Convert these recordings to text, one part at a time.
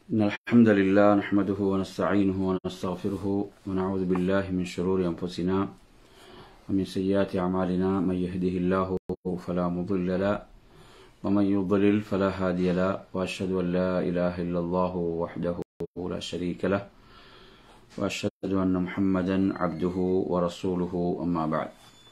إن الحمد لله نحمده ونستعينه ونستغفره ونعوذ بالله من شرور أنفسنا ومن سيئات أعمالنا من يهده الله فلا مضل له ومن يضلل فلا هادي له وأشهد أن لا إله إلا الله وحده لا شريك له وأشهد أن محمدا عبده ورسوله أما بعد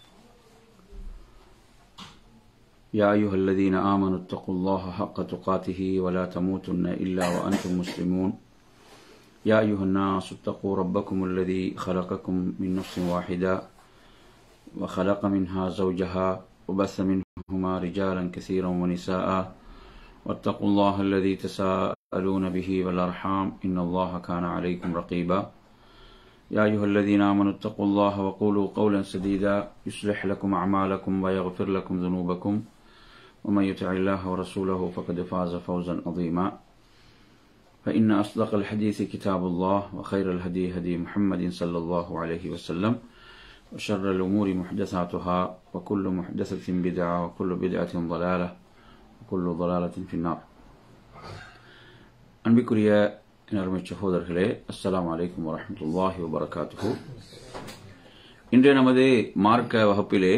يا أيها الذين آمنوا اتقوا الله حق تقاته ولا تموتن إلا وأنتم مسلمون يا أيها الناس اتقوا ربكم الذي خلقكم من نفس واحدة وخلق منها زوجها وبث منهما رجالا كثيرا ونساء واتقوا الله الذي تساءلون به والأرحام إن الله كان عليكم رقيبا يا أيها الذين آمنوا اتقوا الله وقولوا قولا سديدا يصلح لكم أعمالكم ويغفر لكم ذنوبكم ومن يطع الله ورسوله فقد فاز فوزا عظيما فإن أصدق الحديث كتاب الله وخير الهدي هدي محمد صلى الله عليه وسلم وشر الأمور محدثاتها وكل محدثة بدعة وكل بدعة ضلالة وكل ضلالة في النار. அன்பிற்குரிய அருமை சகோதரர்களே, அஸ்ஸலாமு அலைக்கும் வரஹ்மத்துல்லாஹி வபரகாத்துஹு. இன்றைய நமது மார்க்க வகுப்பிலே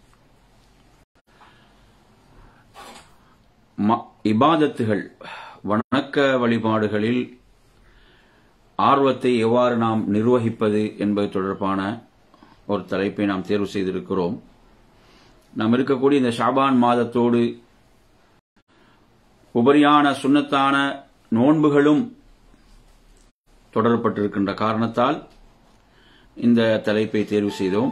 இபாதத்துகள், வணக்க வழிபாடுகளில் ஆர்வத்தை எவ்வாறு நாம் நிர்வகிப்பது என்பது தொடர்பான ஒரு தலைப்பை நாம் தேர்வு செய்திருக்கிறோம். நாம் இருக்கக்கூடிய இந்த ஷாபான் மாதத்தோடு உபரியான சுன்னத்தான நோன்புகளும் தொடரப்பட்டிருக்கின்ற காரணத்தால் இந்த தலைப்பை தேர்வு செய்தோம்.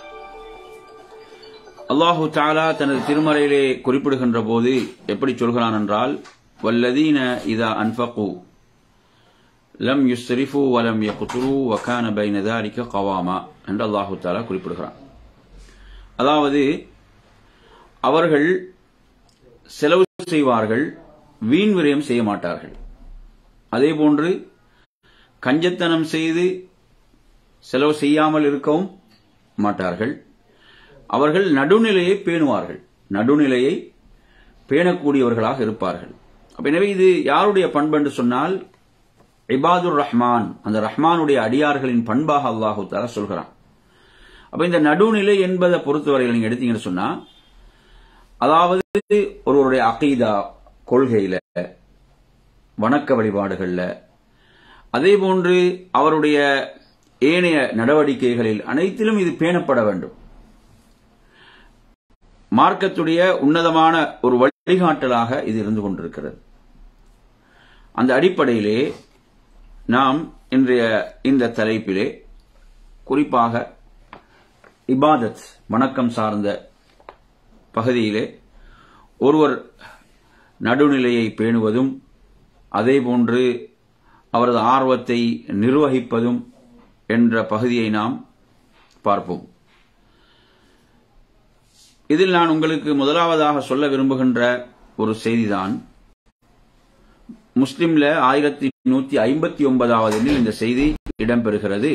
அல்லாஹு தஆலா தனது திருமறையிலே குறிப்பிடுகின்ற போது எப்படி சொல்கிறான் என்றால், வல்லதீன இதா அன்ஃபகு லம் யுஸ்ரிஃபு வலம் யக்துரு வகான பைன ذلك கவாமா என்று அல்லாஹு தஆலா குறிப்பிடுகிறான். அதாவது அவர்கள் செலவு செய்வார்கள், வீண் விரயம் செய்ய மாட்டார்கள். அதேபோன்று கஞ்சத்தனம் செய்து செலவு செய்யாமல் இருக்கவும் மாட்டார்கள். அவர்கள் நடுநிலையை பேணுவார்கள், நடுநிலையை பேணக்கூடியவர்களாக இருப்பார்கள். எனவே இது யாருடைய பண்பு என்று சொன்னால், இபாதுர் ரஹ்மான், அந்த ரஹ்மானுடைய அடியார்களின் பண்பாக அல்லாஹு தஆலா சொல்கிறான். அப்ப இந்த நடுநிலை என்பதை பொறுத்தவரையில் நீங்க எடுத்தீங்கன்னு சொன்னா, அதாவது ஒருவருடைய அகீதா கொள்கையில, வணக்க வழிபாடுகள்ல, அதேபோன்று அவருடைய ஏனைய நடவடிக்கைகளில் அனைத்திலும் இது பேணப்பட வேண்டும். மார்க்கத்துடைய உன்னதமான ஒரு வழிகாட்டலாக இது இருந்து கொண்டிருக்கிறது. அந்த அடிப்படையிலே நாம் இன்றைய இந்த தலைப்பிலே குறிப்பாக இபாதத், வணக்கம் சார்ந்த பகுதியிலே ஒருவர் நடுநிலையை பேணுவதும் அதேபோன்று அவரது ஆர்வத்தை நிர்வகிப்பதும் என்ற பகுதியை நாம் பார்ப்போம். இதில் நான் உங்களுக்கு முதலாவதாக சொல்ல விரும்புகின்ற ஒரு செய்திதான், முஸ்லிம்ல 1159வது எண்ணில் இந்த செய்தி இடம்பெறுகிறது.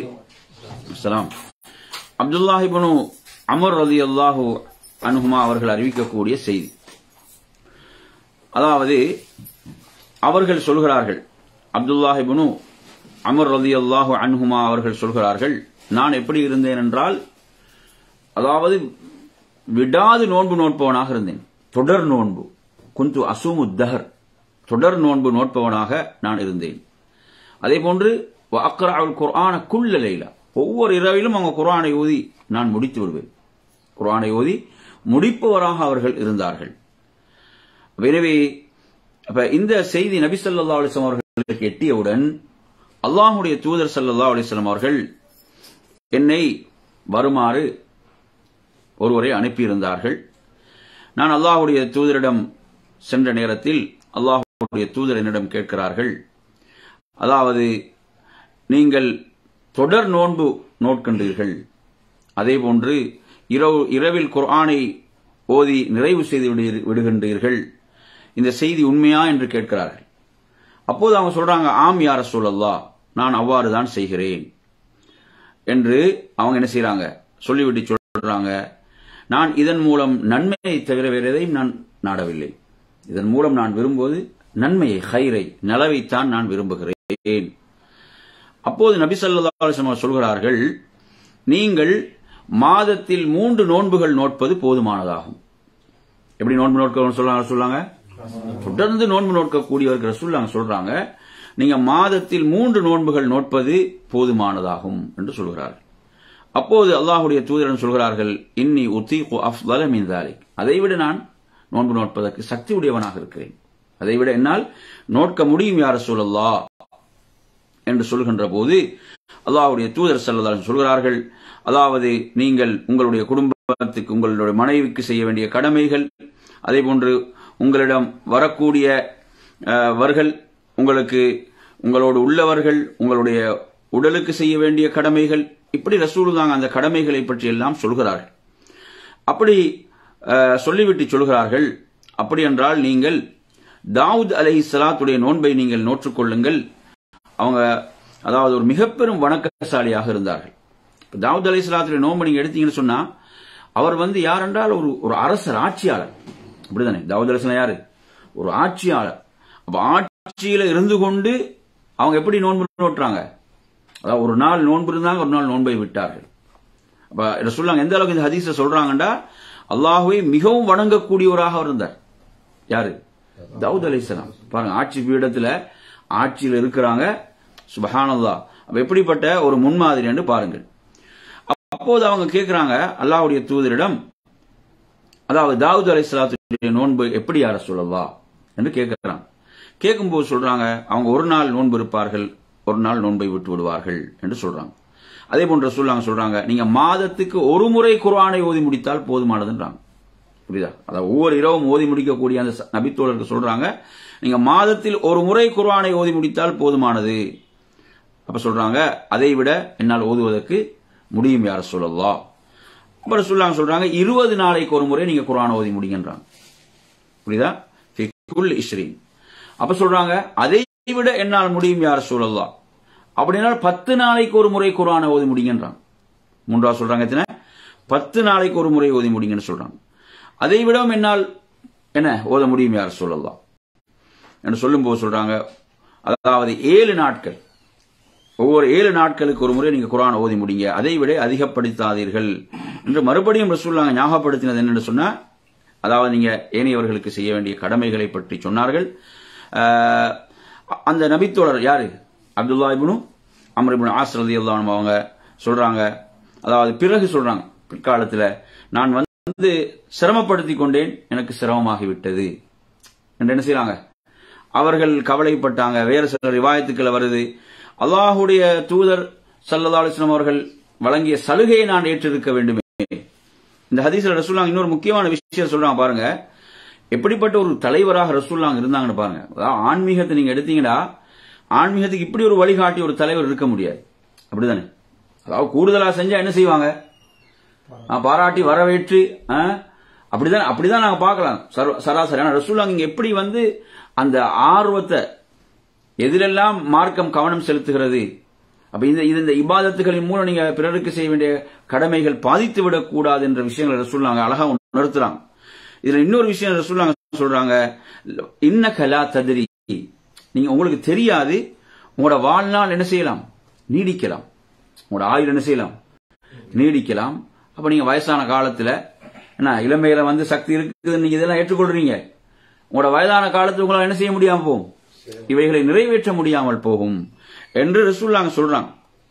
அப்துல்லாஹ் இப்னு அமர் ரலியல்லாஹு அன்ஹுமா அவர்கள் அறிவிக்கக்கூடிய செய்தி. அதாவது அவர்கள் சொல்கிறார்கள், அப்துல்லாஹ் இப்னு அமர் ரலியல்லாஹு அன்ஹுமா அவர்கள் சொல்கிறார்கள், நான் எப்படி இருந்தேன் என்றால், அதாவது விடாது நோன்பு நோட்பவனாக இருந்தேன். தொடர் நோன்பு, குந்து அசூமு தஹர், தொடர் நோன்பு நோட்பவனாக நான் இருந்தேன். அதேபோன்று அக்ரஅல் குர்ஆன குல்ல லைலா, ஒவ்வொரு இரவிலும் அவங்க குர்ஆனை ஓதி நான் முடித்து விடுவேன். குர்ஆனை ஓதி முடிப்பவராக அவர்கள் இருந்தார்கள். எனவே இந்த செய்தி நபி ஸல்லல்லாஹு அலைஹி வஸல்லம் அவர்களுக்கு எட்டியவுடன் அல்லாஹ்வுடைய தூதர் ஸல்லல்லாஹு அலைஹி வஸல்லம் அவர்கள் என்னை வருமாறு ஒருவரை அனுப்பியிருந்தார்கள். நான் அல்லாஹ்வுடைய தூதரிடம் சென்ற நேரத்தில் அல்லாஹ்வுடைய தூதர் என்னிடம் கேட்கிறார்கள், அதாவது நீங்கள் தொடர் நோன்பு நோட்கின்றீர்கள், அதேபோன்று இரவில் குர்ஆனை ஓதி நிறைவு செய்து விடுகின்றீர்கள், இந்த செய்தி உண்மையா என்று கேட்கிறார்கள். அப்போது அவங்க சொல்றாங்க, ஆம் யா ரசூலல்லாஹ், நான் அவ்வாறு தான் செய்கிறேன் என்று அவங்க என்ன செய்யறாங்க, சொல்லிவிட்டு சொல்றாங்க, நான் இதன் மூலம் நன்மையை தவிர வேறு எதையும் நான் நாடவில்லை. இதன் மூலம் நான் விரும்புவது நன்மையை, ஹைரை, நலவைத்தான் நான் விரும்புகிறேன். அப்போது நபி ஸல்லல்லாஹு அலைஹி வஸல்லம் சொல்கிறார்கள், நீங்கள் மாதத்தில் 3 நோன்புகள் நோட்பது போதுமானதாகும். எப்படி நோன்பு நோட்க சொல்லாங்க? தொடர்ந்து நோன்பு நோட்கக்கூடியவர்கள் ரசூலுல்லாஹ் சொல்றாங்க, நீங்க மாதத்தில் 3 நோன்புகள் நோட்பது போதுமானதாகும் என்று சொல்கிறார்கள். அப்போது அல்லாஹ்வுடைய தூதர் சொல்கிறார்கள், இன்னி உதீகு அஃதல மின் ذلك, அதைவிட நான் நோன்பு நோட்பதற்கு சக்தி உடையவனாக இருக்கிறேன், அதைவிட என்னால் நோட்க முடியும் யா ரசூலல்லாஹ் என்று சொல்கின்ற போது அல்லாஹ்வுடைய தூதர் ஸல்லல்லாஹு அலைஹி வஸல்லம் சொல்கிறார்கள், அதாவது நீங்கள் உங்களுடைய குடும்பத்துக்கு, உங்களுடைய மனைவிக்கு செய்ய வேண்டிய கடமைகள், அதே போன்று உங்களிடம் வரக்கூடியவர்கள், உங்களோடு உள்ளவர்கள், உங்களுடைய உடலுக்கு செய்ய வேண்டிய கடமைகள், இப்படி ரசூலுல்லாஹ் அந்த கடமைகளை பற்றி எல்லாம் சொல்கிறார்கள். அப்படி சொல்லிவிட்டு சொல்கிறார்கள், அப்படி என்றால் நீங்கள் தாவூத் அலைஹிஸ்ஸலாத்துடைய நோன்பை நீங்கள் நோற்றுக்கொள்ளுங்கள். அவங்க அதாவது ஒரு மிகப்பெரும் வணக்கசாலியாக இருந்தார்கள். தாவூத் அலைஹிஸ்ஸலாத்துடைய நோன்பை நீங்க எடுத்தீங்கன்னு சொன்னா, அவர் யார் என்றால் ஒரு அரசர், ஆட்சியாளர். அப்படிதானே? தாவூத் அலைஹிஸ்ஸலாம் யாரு? ஒரு ஆட்சியாளர். அப்ப ஆட்சியில இருந்து கொண்டு அவங்க எப்படி நோன்பு நோட்டுறாங்க? அதாவது ஒரு நாள் நோன்பு இருந்தாங்க, ஒரு நாள் நோன்பை விட்டார்கள். அப்ப ரசூலுல்லாஹ் எந்த அளவுக்கு இந்த ஹதீஸை சொல்றாங்கடா, அல்லாஹ்வை மிகவும் வணங்கக்கூடியவராக இருந்தார். யாரு? தாவூத் அலைஹிஸ்ஸலாம். பாருங்க, ஆட்சி பீடத்துல ஆட்சியில் இருக்கிறாங்க. சுப்ஹானல்லாஹ். அப்ப எப்படிப்பட்ட ஒரு முன்மாதிரி என்று பாருங்கள். அப்போது அவங்க கேட்கிறாங்க அல்லாஹ்வுடைய தூதரிடம், அதாவது தாவூத் அலைஹிஸ்ஸலாத்துடைய நோன்பு எப்படி யா ரசூலல்லாஹ் என்று கேட்கிறாங்க. கேட்கும்போது சொல்றாங்க, அவங்க ஒரு நாள் நோன்பு இருப்பார்கள், ஒரு நாள் நோன்பை விட்டு விடுவார்கள் என்று சொல்றாங்க. அதே போன்ற ரசூலுல்லாஹ் சொல்றாங்க, நீங்க மாதத்துக்கு ஒரு முறை குர்ஆனை ஓதி முடித்தால் போதுமானதுன்றாங்க. புரியுதா? அதாவது ஒவ்வொரு இரவும் ஓதி முடிக்கக்கூடிய அந்த நபித்தோழருக்கு சொல்றாங்க, நீங்க மாதத்தில் ஒரு முறை குர்ஆனை ஓதி முடித்தால் போதுமானது. அப்ப சொல்றாங்க, அதை விட என்னால் ஓதுவதற்கு முடியும் யா ரசூலல்லாஹ். அப்ப ரசூலுல்லாஹ் சொல்றாங்க, 20 நாளைக்கு ஒரு முறை நீங்க குர்ஆனை ஓதி முடிங்கன்றாங்க. புரியுதா? ஃபி குல் 20. அப்ப சொல்றாங்க, அதை விட என்னால் முடியும் யா ரசூலல்லாஹ், அப்படின்னா 10 நாளைக்கு ஒரு முறை குர்ஆனை ஓதி முடிங்கன்றாங்க. மூன்றாவது சொல்றாங்க எத்தனை? 10 நாளைக்கு ஒரு முறை ஓதி முடிங்கன்னு சொல்றாங்க. அதை விடவும் என்னால் என்ன ஓத முடியும் யா ரசூலல்லாஹ் என்று சொல்லும்போது சொல்றாங்க, அதாவது 7 நாட்கள், ஒவ்வொரு 7 நாட்களுக்கு ஒரு முறை நீங்க குர்ஆன் ஓதி முடிங்க, அதை விட அதிகப்படுத்தாதீர்கள் என்று மறுபடியும் ரசூலுல்லாஹ் ஞாபகப்படுத்தினது என்னன்னு சொன்னா, அதாவது நீங்க ஏனையவர்களுக்கு செய்ய வேண்டிய கடமைகளை பற்றி சொன்னார்கள். அந்த நபித்தோழர் யாரு? Abdullah ibn Amr ibn As ரலியல்லாஹு அன்ஹு அவங்க சொல்றாங்க, அதாவது பிறகு சொல்றாங்க, பிற்காலத்தில் நான் சிரமப்படுத்திக் கொண்டேன், எனக்கு சிரமமாகிவிட்டது என்று என்ன செய்யறாங்க, அவர்கள் கவலைப்பட்டாங்க. வேறு சில ரிவாயத்துக்கள் வருது, அல்லாஹ்வுடைய தூதர் ஸல்லல்லாஹு அலைஹி வஸல்லம் அவர்கள் வழங்கிய சலுகையை நான் ஏற்றிருக்க வேண்டுமே. இந்த ஹதீஸ்ல ரசூலுல்லாஹ் இன்னொரு முக்கியமான விஷயம் சொல்றாங்க பாருங்க, எப்படிப்பட்ட ஒரு தலைவராக ரசூலுல்லாஹ் இருந்தாங்கன்னு பாருங்க. அதாவது ஆன்மீகத்தை நீங்க எடுத்தீங்கன்னா, ஆன்மீகத்துக்கு இப்படி ஒரு வழிகாட்டி ஒரு தலைவர் இருக்க முடியாது. அப்படிதானே? அதாவது கூடுதலா செஞ்சா என்ன செய்வாங்க, பாராட்டி வரவேற்று, அப்படிதான் நாங்க பார்க்கலாம் சராசரி. ஆனா ரசூலுல்லாஹ் இங்க எப்படி அந்த ஆர்வத்தை, எதிலெல்லாம் மார்க்கம் கவனம் செலுத்துகிறது, அப்ப இந்த இபாதத்துகளின் மூலம் நீங்க பிறருக்கு செய்ய வேண்டிய கடமைகள் பாதித்து விடக்கூடாது என்ற விஷயங்களை ரசூலுல்லாஹ் அழகா உணர்த்துறாங்க. இதுல இன்னொரு விஷயம் ரசூலுல்லாஹ் சொல்றாங்க, இன்னக லா தத்ரி, நீங்க உங்களுக்கு தெரியாது, உங்களோட வாழ்நாள் என்ன செய்யலாம், நீடிக்கலாம், உங்களோட ஆயுள் என்ன செய்யலாம், நீடிக்கலாம். அப்ப நீங்க வயசான காலத்துல என்ன இளமையில சக்தி இருக்குது, நீங்க இதெல்லாம் ஏற்றுக்கொள்றீங்க, உங்களோட வயதான காலத்துல உங்களால் என்ன செய்ய முடியாம போகும், இவைகளை நிறைவேற்ற முடியாமல் போகும் என்று ரசூலுல்லாஹ் சொல்றாங்க.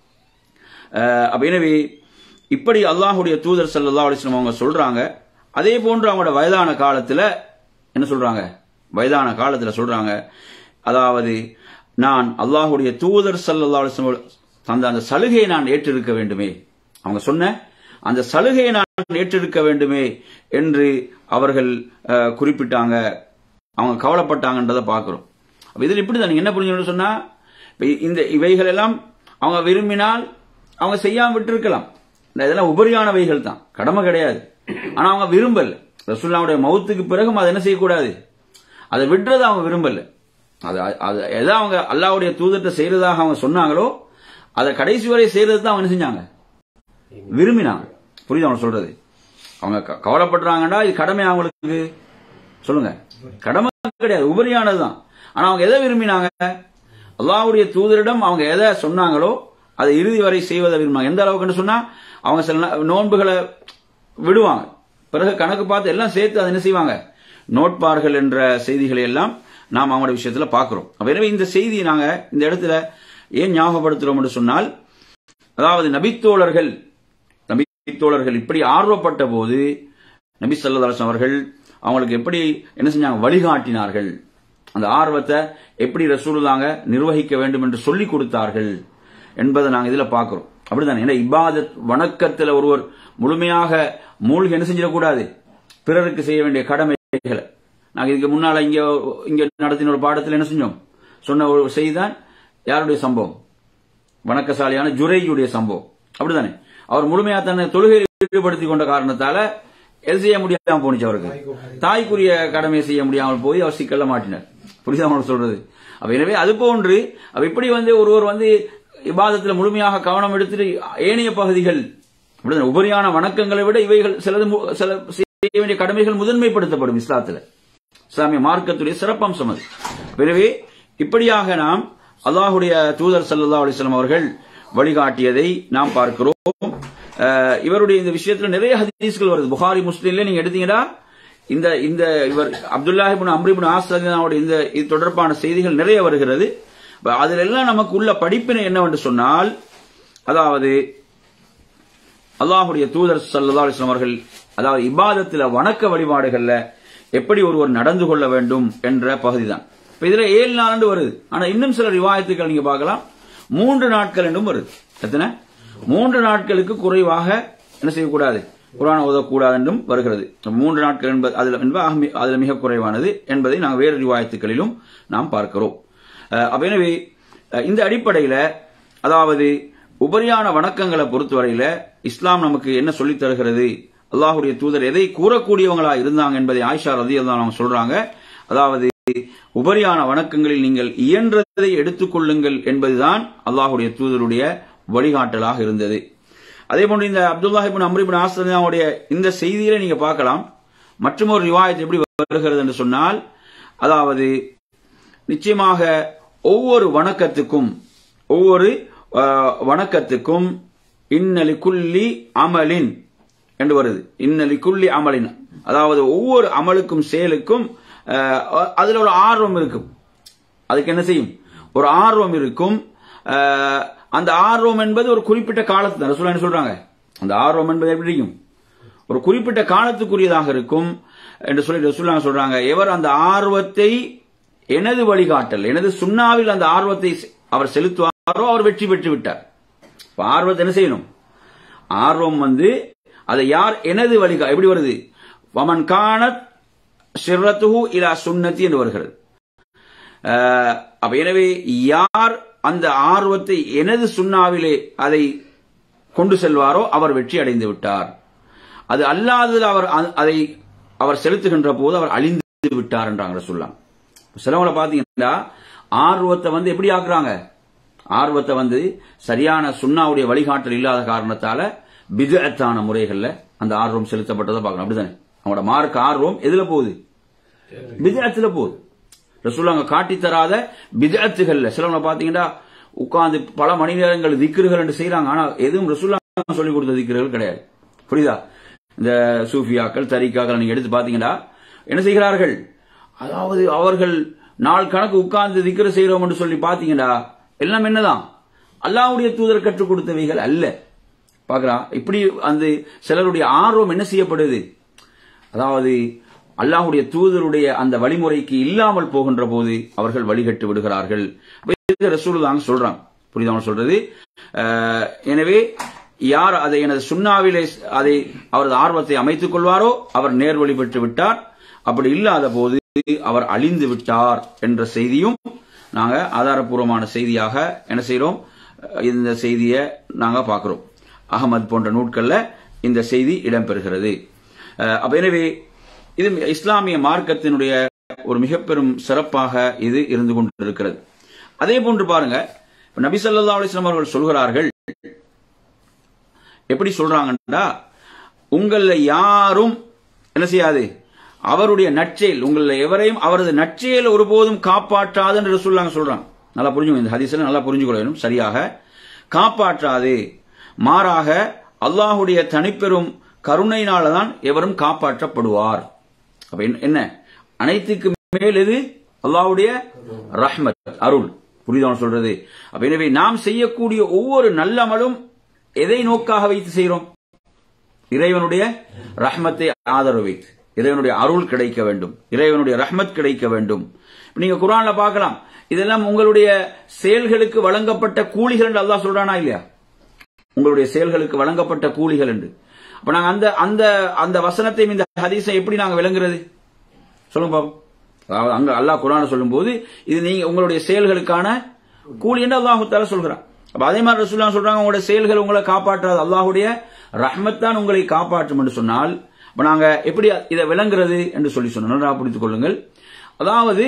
அப்ப எனவே இப்படி அல்லாஹ்வுடைய தூதர் ஸல்லல்லாஹு அலைஹி வஸல்லம் அவங்க சொல்றாங்க. அதே போன்று அவங்களோட வயதான காலத்துல என்ன சொல்றாங்க, வயதான காலத்துல சொல்றாங்க, அதாவது நான் அல்லாஹ்வுடைய தூதர் ஸல்லல்லாஹு அலைஹி வஸல்லம் தந்த அந்த சலுகையை நான் ஏற்றிருக்க வேண்டுமே, அவங்க சொன்ன அந்த சலுகையை நான் ஏற்றிருக்க வேண்டுமே என்று அவர்கள் குறிப்பிட்டாங்க, அவங்க கவலைப்பட்டாங்கன்றதை பார்க்கிறோம். இதில் இப்படிதான் நீங்க என்ன புரிஞ்சுக்கணும்னு சொன்னா, இவைகள் எல்லாம் அவங்க விரும்பினால் அவங்க செய்யாம விட்டுருக்கலாம், இதெல்லாம் உபரியானவைகள் தான், கடமை கிடையாது. ஆனா அவங்க விரும்பல, ரசூலுல்லாஹ்வுடைய மௌத்துக்கு பிறகும் அதை என்ன செய்யக்கூடாது, அதை விடுறதை அவங்க விரும்பல. அது எதை அவங்க அல்லாஹ்வுடைய தூதர்கிட்ட செய்யறதாக அவங்க சொன்னாங்களோ அதை கடைசி வரை செய்யறது தான் அவங்க என்ன செஞ்சாங்க, விரும்பினாங்க. புரியுது அவங்க சொல்றது? அவங்க கவலைப்படுறாங்கன்னா இது கடமை அவங்களுக்கு, சொல்லுங்க, கடமை கிடையாது, உபரியானதுதான். ஆனா அவங்க எதை விரும்பினாங்க? அல்லாஹ்வுடைய தூதரிடம் அவங்க எதை சொன்னாங்களோ அதை இறுதி வரை செய்வதை விரும்பினாங்க. எந்த அளவுக்குன்னு சொன்னா அவங்க சில நோன்புகளை விடுவாங்க, பிறகு கணக்கு பார்த்து எல்லாம் சேர்த்து அதை என்ன செய்வாங்க, நோட்பார்கள் என்ற செய்திகளை எல்லாம் நாம் அவங்களுடைய விஷயத்துல பார்க்கிறோம். எனவே இந்த செய்தியை நாங்க இந்த இடத்துல ஏன் ஞாபகப்படுத்துறோம் என்று சொன்னால், அதாவது நபித்தோழர்கள் இப்படி ஆர்வப்பட்ட போது நபி ஸல்லல்லாஹு அலைஹி வஸல்லம் அவர்கள் அவங்களுக்கு எப்படி என்ன செஞ்சாங்க, வழிகாட்டினார்கள். அந்த ஆர்வத்தை எப்படி ரசூலுல்லாஹ் நிர்வகிக்க வேண்டும் என்று சொல்லிக் கொடுத்தார்கள் என்பதை நாங்கள் இதுல பார்க்கிறோம். அப்படித்தானே? ஏன்னா இபாதத் வணக்கத்தில் ஒருவர் முழுமையாக மூழ்கி என்ன செஞ்சிடக்கூடாது, பிறருக்கு செய்ய வேண்டிய கடமைகளை நாங்கள் இதுக்கு முன்னால இங்க நடத்தின ஒரு பாடத்தில் என்ன செஞ்சோம், சொன்ன ஒரு செய்திதான் யாருடைய சம்பவம், வணக்கசாலியான ஜுரையுடைய சம்பவம். அப்படித்தானே? அவர் முழுமையா தன்னை தொழுகையில் ஈடுபடுத்திக் கொண்ட காரணத்தால எது செய்ய முடியாம போனிச்சு, அவருக்கு தாய்க்குரிய கடமையை செய்ய முடியாமல் போய் அவர் சிக்கல்ல மாட்டினார். புரியுதா அவங்களுக்கு சொல்றது? எனவே அது போன்று இப்படி ஒருவர் இபாதத்தில் முழுமையாக கவனம் எடுத்துட்டு ஏனைய பகுதிகள் உபரியான வணக்கங்களை விட இவைகள் சில செய்ய வேண்டிய கடமைகள் முதன்மைப்படுத்தப்படும் இஸ்லாத்துல. இஸ்லாமிய மார்க்கத்துடைய சிறப்பம்சம் அது. எனவே இப்படியாக நாம் அல்லாஹ்வுடைய தூதர் ஸல்லல்லாஹு அலைஹி வஸல்லம் அவர்கள் வழிகாட்டியதை நாம் பார்க்கிறோம். இவருடைய இந்த விஷயத்துல நிறைய ஹதீஸ்கள் வருது. புகாரி முஸ்லிம்ல நீங்க எடுத்தீங்கன்னா இந்த இவர் Abdullah ibn Amr ibn As ரலியல்லாஹு இந்த இது தொடர்பான செய்திகள் நிறைய வருகிறது. அதில் எல்லாம் நமக்கு உள்ள படிப்பினை என்னவென்று சொன்னால், அதாவது அல்லாஹ்வுடைய தூதர் ஸல்லல்லாஹு அலைஹி வஸல்லம் அவர்கள் அதாவது இபாதத்தில் வணக்க வழிபாடுகள்ல எப்படி ஒருவர் நடந்து கொள்ள வேண்டும் என்ற பகுதி தான். இப்ப இதுல 7 நாள் வருது. ஆனா இன்னும் சில ரிவாயத்துக்கள் நீங்க பார்க்கலாம் 3 நாட்கள் என்றும் வருது. எத்தனை? 3 நாட்களுக்கு குறைவாக என்ன செய்யக்கூடாது, குர்ஆன் ஓதக்கூடாது என்றும் வருகிறது. 3 நாட்கள் என்பது அதில் மிக குறைவானது என்பதை நாங்கள் வேறு ரிவாயத்துக்களிலும் நாம் பார்க்கிறோம். எனவே இந்த அடிப்படையில் அதாவது உபரியான வணக்கங்களை பொறுத்தவரையில இஸ்லாம் நமக்கு என்ன சொல்லித் தருகிறது, அல்லாஹ்வுடைய தூதர் எதை கூறக்கூடியவங்களா இருந்தாங்க என்பதை ஆயிஷா ரலியல்லாஹு அன்ஹா சொல்றாங்க. அதாவது உபரியான வணக்கங்களில் நீங்கள் இயன்றதை எடுத்துக் கொள்ளுங்கள் என்பதுதான் அல்லாஹ்வுடைய தூதருடைய வழிகாட்டலாக இருந்தது. அதே போன்று இந்த Abdullah ibn Amr ibn As ரலியல்லாஹு இந்த செய்தியில நீங்க பார்க்கலாம். மற்றும் ஒரு ரிவாயத் எப்படி வருகிறது என்று சொன்னால், அதாவது நிச்சயமாக ஒவ்வொரு வணக்கத்துக்கும் இன்னலி குல்லி அமலின் என்று வருது. இன்னலி குல்லி அமலின், அதாவது ஒவ்வொரு அமலுக்கும் செயலுக்கும் அதுல ஒரு ஆர்வம் இருக்கும். அதுக்கு என்ன செய்யும், ஒரு ஆர்வம் இருக்கும். அந்த ஆர்வம் என்பது ஒரு குறிப்பிட்ட காலத்து ரசூலுல்லாஹ் என்ன சொல்றாங்க, அந்த ஆர்வம் என்பது எப்படி இருக்கும், ஒரு குறிப்பிட்ட காலத்துக்குரியதாக இருக்கும் என்று சொல்லி ரசூலுல்லாஹ் சொல்றாங்க. எவர் அந்த ஆர்வத்தை எனது வழிகாட்டல் எனது சுன்னாவில் அந்த ஆர்வத்தை அவர் செலுத்துவாரோ அவர் வெற்றி பெற்று விட்டார். ஆர்வத்தை என்ன செய்யணும், ஆர்வம் அதை யார் எனது எப்படி வருது, வமன் கானத் ஷிர்ரத்துஹு இலா சுன்னதி என்று வருகிறது. எனவே யார் அந்த ஆர்வத்தை எனது சுன்னாவிலே அதை கொண்டு செல்வாரோ அவர் வெற்றி அடைந்து விட்டார். அது அல்லாததில் அவர் செலுத்துகின்ற போது அவர் அழிந்து விட்டார் என்றாங்க ரசூலுல்லாஹ். சிலவங்களை பாத்தீங்கன்னா ஆர்வத்தை எப்படி ஆக்குறாங்க, ஆர்வத்தை சரியான சுன்னாவுடைய வழிகாட்டல் இல்லாத காரணத்தால பித்அத்தான முறைகள்ல அந்த ஆர்வம் செலுத்தப்பட்டதை பார்க்கணும். அப்படிதானே? அவங்களோட மார்க்க ஆர்வம் எதுல போகுது, பித்அத்துல போகுது. ரசூலுல்லாஹ் காட்டி தராத பித்அத்துகள்ல சிலவங்களை பாத்தீங்கன்னா உட்கார்ந்து பல மணி நேரங்கள் திக்ருகள் என்று செய்யறாங்க. ஆனா எதுவும் ரசூலுல்லாஹ் சொல்லிக் கொடுத்த திக்ருகள் கிடையாது. புரியுதா? இந்த சூஃபியாக்கள் தரீக்காக்கள் நீங்க எடுத்து பாத்தீங்கன்னா என்ன செய்கிறார்கள், அதாவது அவர்கள் நாள் கணக்கு உட்கார்ந்து திக்ரு செய்யறோம் என்று சொல்லி பாத்தீங்கன்னா எல்லாம் என்னதான் அல்லாஹ்வுடைய தூதர் கற்றுக் கொடுத்தவைகள் அல்ல. பாக்கலாம் இப்படி அந்த சிலருடைய ஆர்வம் என்ன செய்யப்படுது, அதாவது அல்லாஹ்வுடைய தூதருடைய அந்த வழிமுறைக்கு இல்லாமல் போகின்ற போது அவர்கள் வழிகட்டு விடுகிறார்கள். ரசூலுல்லாஹ் சொல்றாங்க. புரியுதா சொல்றது? எனவே யார் அதை எனது சுன்னாவிலே அவரது ஆர்வத்தை அமைத்துக் கொள்வாரோ அவர் நேர்வழி பெற்று விட்டார். அப்படி இல்லாத போது அவர் அழிந்து விட்டார் என்ற செய்தியும் நாங்க ஆதாரப்பூர்வமான செய்தியாக என்ன செய்யறோம், இந்த செய்தியை நாங்க பார்க்கிறோம். அகமது போன்ற நூட்கள்ல இந்த செய்தி இடம்பெறுகிறது. எனவே இது இஸ்லாமிய மார்க்கத்தினுடைய ஒரு மிக பெரும் சிறப்பாக இது இருந்து கொண்டிருக்கிறது. அதே போன்று பாருங்க, நபி ஸல்லல்லாஹு அலைஹி வஸல்லம் அவர்கள் சொல்கிறார்கள், எப்படி சொல்றாங்கன்னா, உங்கள யாரும் என்ன செய்யாது, அவருடைய நற்செயல் உங்களை எவரையும் அவரது நற்செயல் ஒருபோதும் காப்பாற்றாது என்று ரசூலுல்லாஹ் சொல்றாங்க. நல்லா புரிஞ்சுக்கணும், இந்த ஹதீஸ்ல நல்லா புரிஞ்சுக்கொள்ளணும். சரியாக காப்பாற்றாது, மாறாக அல்லாஹுடைய தனிப்பெரும் கருணையினால்தான் எவரும் காப்பாற்றப்படுவார். அப்ப என்ன அனைத்துக்கு மேல் எது? அல்லாஹ்வுடைய ரஹ்மத், அருள். புரியுதா சொல்றது? அப்ப எனவே நாம் செய்யக்கூடிய ஒவ்வொரு நல்லமலும் எதை நோக்காக வைத்து செய்கிறோம்? இறைவனுடைய ரஹ்மத்தை ஆதரவு வைத்து, இறைவனுடைய அருள் கிடைக்க வேண்டும், இறைவனுடைய ரஹ்மத் கிடைக்க வேண்டும். நீங்க குர்ஆன்ல பார்க்கலாம், இதெல்லாம் உங்களுடைய செயல்களுக்கு வழங்கப்பட்ட கூலிகள் என்று அல்லாஹ் சொல்றானா இல்லையா? உங்களுடைய செயல்களுக்கு வழங்கப்பட்ட கூலிகள் என்று. அப்ப நாங்க அந்த அந்த அந்த வசனத்தை இந்த ஹதீஸை எப்படி நாங்க விளங்குறது சொல்லுங்க பாப்போம். அதாவது அங்க அல்லாஹ் குர்ஆன்ல சொல்லும்போது இது நீங்க உங்களுடைய செயல்களுக்கான கூலி என்று அல்லாஹ் தஆலா சொல்றான். அப்ப அதே மாதிரி ரசூலுல்லாஹ் சொல்றாங்க, உங்களுடைய செயல்கள் உங்களை காப்பாற்றாது, அல்லாஹ்வுடைய ரஹ்மத் தான் உங்களை காப்பாற்றும் என்று சொன்னால், அப்ப நாங்க எப்படி இதை விளங்குறது என்று சொல்லி சொன்னோம். புரிந்து கொள்ளுங்கள். அதாவது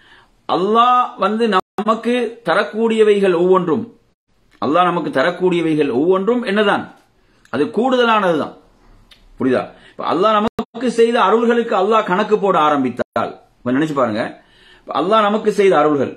அல்லாஹ் நமக்கு தரக்கூடியவைகள் ஒவ்வொன்றும், அல்லாஹ் நமக்கு தரக்கூடியவைகள் ஒவ்வொன்றும் என்னதான்? அது கூடுதலானதுதான். புரியுதா? அல்லாஹ் நமக்கு செய்த அருள்களுக்கு அல்லாஹ் கணக்கு போட ஆரம்பித்தால் நினைச்சு பாருங்க. அல்லாஹ் நமக்கு செய்த அருள்கள்,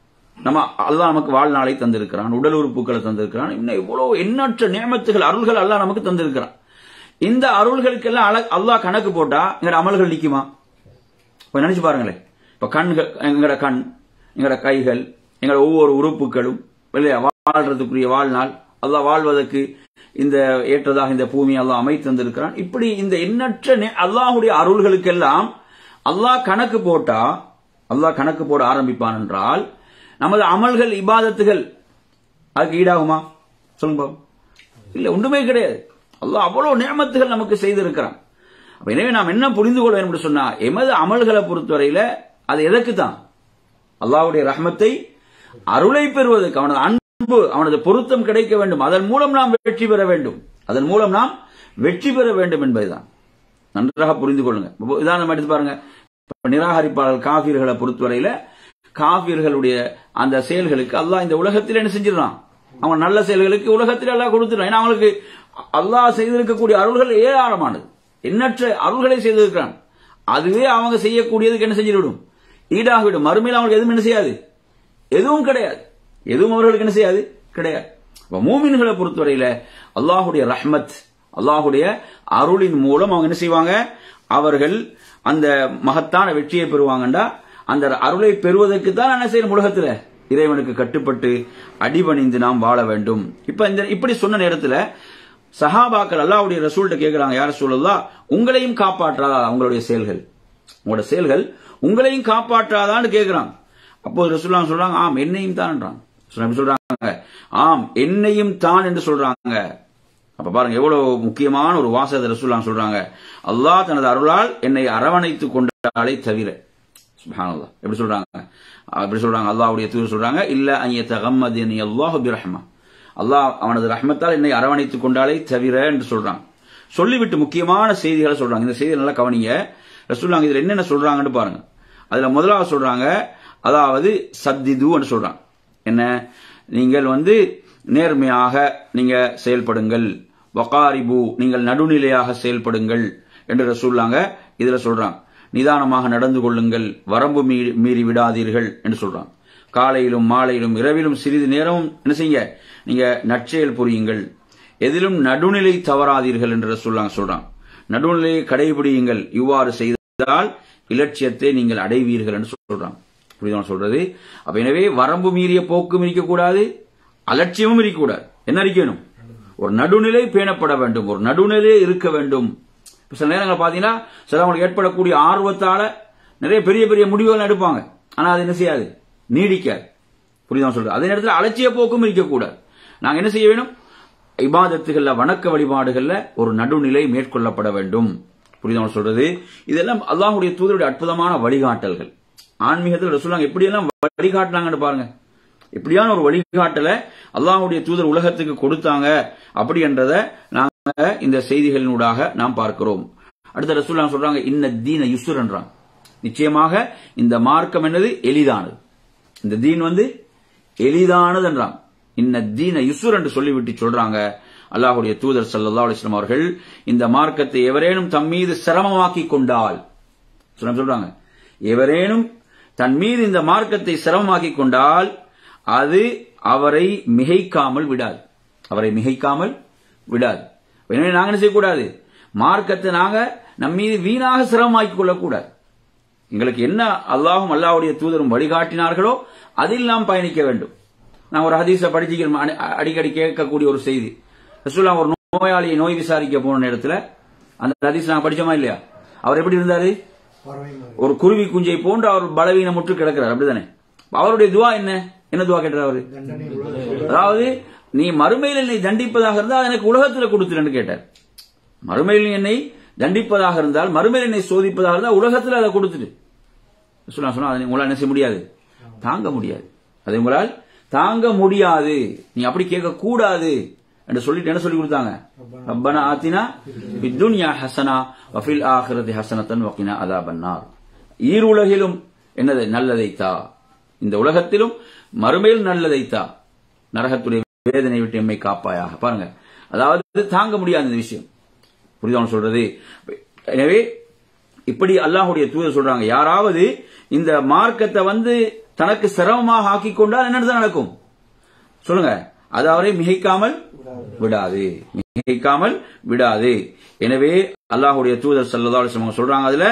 அல்லாஹ் நமக்கு வாழ்நாளை தந்திருக்கிறான், உடல் உறுப்புகளை தந்திருக்கிறான், இன்னும் எவ்வளவு எண்ணற்ற நியமத்துகள் அருள்கள் அல்லாஹ் நமக்கு தந்திருக்கிறான். இந்த அருள்களுக்கெல்லாம் அல்லாஹ் கணக்கு போட்டா எங்க அமல்கள் நிக்குமா? நினைச்சு பாருங்களேன். இப்ப கண்கள், எங்கட கண், எங்கட கைகள், எங்கட ஒவ்வொரு உறுப்புகளும் வாழ்றதுக்குரிய வாழ்நாள், அல்லாஹ் வாழ்வதற்கு இந்த ஏற்றதாக இந்த பூமி அல்லாஹ் அமைத்து தந்திருக்கிறான். இப்படி இந்த எண்ணற்ற அல்லாஹுடைய அருள்களுக்கெல்லாம் அல்லாஹ் கணக்கு போட்டா, அல்லாஹ் கணக்கு போட ஆரம்பிப்பான் என்றால் நமது அமல்கள் இபாதத்துகள் அதுக்கு ஈடாகுமா? சொல்லுங்க. இல்ல, ஒன்றுமே கிடையாது. அல்லாஹ் அவ்வளவு நியமத்துகள் நமக்கு செய்திருக்கிறான். எனவே நாம் என்ன புரிந்து கொள்ள வேண்டும் என்று சொன்னா, எமது அமல்களை பொறுத்தவரையில அது எதற்கு தான்? அல்லாஹ்வுடைய ரஹ்மத்தை, அருளை பெறுவதற்கு, அவனது அன்பு, அவனது பொருத்தம் கிடைக்க வேண்டும், அதன் மூலம் நாம் வெற்றி பெற வேண்டும், அதன் மூலம் நாம் வெற்றி பெற வேண்டும் என்பதுதான். நன்றாக புரிந்து கொள்ளுங்க. உதாரணம் எடுத்து பாருங்க. நிராகரிப்பாளர்கள் காஃபிர்களை பொறுத்தவரையில காஃபிர்களுடைய அந்த செயல்களுக்கு அல்லாஹ் இந்த உலகத்தில் என்ன செஞ்சிடறான்? அவங்க நல்ல செயல்களுக்கு உலகத்தில் அல்லாஹ் கொடுத்துறான். ஏன்னா அவங்களுக்கு அல்லாஹ் செய்திருக்கக்கூடிய அருள்கள் ஏராளமானது, எண்ணற்ற அருள்களை செய்திருக்கிறான். அதுவே அவங்க செய்யக்கூடியதுக்கு என்ன செஞ்சிடும்? ஈடாகிவிடும். மறுமையில் அவங்களுக்கு எதுவும் என்ன செய்யாது? எதுவும் கிடையாது. எதுவும் அவர்களுக்கு என்ன செய்யாது? கிடையாது. மூமின்களை பொறுத்தவரையில அல்லாஹுடைய ரஹ்மத், அல்லாஹுடைய அருளின் மூலம் அவங்க என்ன செய்வாங்க? அவர்கள் அந்த மகத்தான வெற்றியை பெறுவாங்கண்டா அந்த அருளை பெறுவதற்கு தான் என்ன செய்யணும்? உலகத்துல இறைவனுக்கு கட்டுப்பட்டு அடிபணிந்து நாம் வாழ வேண்டும். இப்படி சொன்ன நேரத்தில் சஹாபாக்கள் அல்லாஹ்வுடைய ரசூல்கிட்ட கேட்கிறாங்க, யார் ரசூலல்லாஹ், உங்களையும் காப்பாற்றாதா உங்களுடைய செயல்கள்? உங்களோட செயல்கள் உங்களையும் காப்பாற்றாதான்னு கேட்கிறாங்க. அப்போது ரசூலுல்லாஹ் சொல்றாங்க, ஆம் என்னையும் தான் என்றாங்க. சொல்றாங்க, ஆம் என்னையும் தான் என்று சொல்றாங்க. அப்ப பாருங்க எவ்வளவு முக்கியமான ஒரு வாசகத்தை ரசூலுல்லாஹ் சொல்றாங்க. அல்லாஹ் தனது அருளால் என்னை அரவணைத்துக் கொண்டாலே தவிர. சுப்ஹானல்லாஹ். எப்படி சொல்றாங்க? அல்லாஹ்வுடைய தூதர் சொல்றாங்க, இல்ல அன் யதகம்மதனி அல்லாஹு பிரஹ்மா, அல்லாஹ் அவனது ரஹ்மத்தால் என்னை அரவணைத்துக் கொண்டாலே தவிர என்று சொல்றாங்க. சொல்லிவிட்டு முக்கியமான செய்திகளை சொல்றாங்க. இந்த செய்தியை நல்லா கவனிங்க. ரசூலுல்லாஹ் இதுல என்னென்ன சொல்றாங்கன்னு பாருங்க. அதுல முதலாவது சொல்றாங்க, அதாவது சத்திது என்று சொல்றாங்க. என்ன? நீங்கள் நேர்மையாக நீங்க செயல்படுங்கள், வகாரிபு நீங்கள் நடுநிலையாக செயல்படுங்கள் என்று ரசூலுல்லாஹ் இதுல சொல்றாங்க. நிதானமாக நடந்து கொள்ளுங்கள், வரம்பு மீறி விடாதீர்கள் என்று சொல்றாங்க. காலையிலும் மாலையிலும் இரவிலும் சிறிது நேரமும் என்ன செய்ய? நீங்க நற்செயல் புரியுங்கள், எதிலும் நடுநிலை தவறாதீர்கள் என்று ரசூலுல்லாஹ் சொல்றாங்க. நடுநிலையை கடைபிடியுங்கள், இவ்வாறு செய்தால் இலட்சியத்தை நீங்கள் அடைவீர்கள் என்று சொல்றாங்க. புரியுதா சொல்றது? அப்ப எனவே வரம்பு மீறிய போக்கும் இருக்கக்கூடாது, அலட்சியமும் இருக்கக்கூடாது. என்ன இருக்கணும்? ஒரு நடுநிலை பேணப்பட வேண்டும், ஒரு நடுநிலை இருக்க வேண்டும். சில நேரங்கள் பாத்தீங்கன்னா சிலவங்களுக்கு ஏற்படக்கூடிய ஆர்வத்தால நிறைய பெரிய பெரிய முடிவுகள் எடுப்பாங்க, ஆனா அது என்ன செய்யாது? நீடிக்காது. புரியுதா சொல்றது? அதே நேரத்தில் அலட்சிய போக்கும் இருக்கக்கூடாது. நாங்க என்ன செய்ய வேண்டும்? இபாதத்துகள்ல, வணக்க வழிபாடுகள்ல ஒரு நடுநிலை மேற்கொள்ளப்பட வேண்டும். புரியுதா சொல்றது? இதெல்லாம் அல்லாஹ்வுடைய தூதருடைய அற்புதமான வழிகாட்டல்கள். ஆன்மீகத்தில் ரசூலுல்லாஹ் எப்படியெல்லாம் வழிகாட்டினாங்கன்னு பாருங்க. எப்படியான ஒரு வழிகாட்டலை அல்லாஹ்வுடைய தூதர் உலகத்துக்கு கொடுத்தாங்க அப்படி என்றதை நாங்க இந்த செய்திகளினூடாக நாம் பார்க்கிறோம். அடுத்த ரசூலுல்லாஹ் சொல்றாங்க, இன்ன தீன யுஸ்ர் என்றாங்க. நிச்சயமாக இந்த மார்க்கம் என்னது? எளிதானது. இந்த தீன் எளிதானது என்றாங்க. இன்ன தீன யுஸ்ர் என்று சொல்லிவிட்டு சொல்றாங்க அல்லாஹ்வுடைய தூதர் ஸல்லல்லாஹு அலைஹி வஸல்லம் அவர்கள், இந்த மார்க்கத்தை எவரேனும் தம் மீது சிரமமாக்கி கொண்டால், சொல்றாங்க, எவரேனும் தன் மீது இந்த மார்க்கத்தை சிரமமாக்கிக் கொண்டால் அது அவரை மிகைக்காமல் விடாது. அவரை மிகைக்காமல் விடாது. எனவே நாங்க என்ன செய்யக்கூடாது, மார்க்கத்தை நாங்க நம் மீது வீணாக சிரமமாக்கிக் கொள்ளக்கூடாது. எங்களுக்கு என்ன அல்லாஹும் அல்லாஹ்வுடைய தூதரும் வழிகாட்டினார்களோ அதில் நாம் பயணிக்க வேண்டும். நான் ஒரு ஹதீஸை படிச்சுக்கிறோம், அடிக்கடி கேட்கக்கூடிய ஒரு செய்தி. ரசூலுல்லாஹ் ஒரு நோயாளியை நோய் விசாரிக்க போன இடத்துல அந்த ஹதீஸ் நாங்க படிச்சோமா இல்லையா? அவர் எப்படி இருந்தாரு? ஒரு குருவி குஞ்சை போன்று அவர் பலவீனமுற்று கிடக்கிறார், அப்படிதானே? அவருடைய துவா என்ன துவா கேட்டார் அவரு? அதாவது நீ மறுமையில் என்னை தண்டிப்பதாக இருந்தால் எனக்கு உலகத்தில் கொடுத்துருன்னு கேட்டார். மறுமையில் என்னை தண்டிப்பதாக இருந்தால், மறுமையில் என்னை சோதிப்பதாக இருந்தால் உலகத்தில் அதை கொடுத்துட்டு சொன்னா அதை உங்களால் என்ன செய்ய முடியாது, தாங்க முடியாது. அதை உங்களால் தாங்க முடியாது, நீ அப்படி கேட்க கூடாது என்று சொல்லிட்டு என்ன சொல்லி கொடுத்தாங்க? ரப்பனா ஆத்தினா பித்துன்யா ஹஸனா வஃபில் ஆখিরাতি ஹஸனத்தன் வகினா அஸாபன்னார். ஈருலகிலும் என்னது நல்லதைத்தா, இந்த உலகத்திலும் மறுமையில் நல்லதைத்தா, நரகத்துடைய வேதனை விட்டு எம்மை காப்பாயாக. பாருங்க, அதாவது தாங்க முடியாது இந்த விஷயம். புரியுதா சொல்றது? எனவே இப்படி அல்லாஹ்வுடைய தூதர் சொல்றாங்க, யாராவது இந்த மார்க்கத்தை தனக்கு சிரமமாக ஆக்கிக் கொண்டால் என்னதான் நடக்கும் சொல்லுங்க? அது அவரை மிகைக்காமல் விடாது, மிகைக்காமல் விடாது. எனவே அல்லாஹ்வுடைய தூதர் ஸல்லல்லாஹு அலைஹி வஸல்லம் சொல்றாங்க அதுல,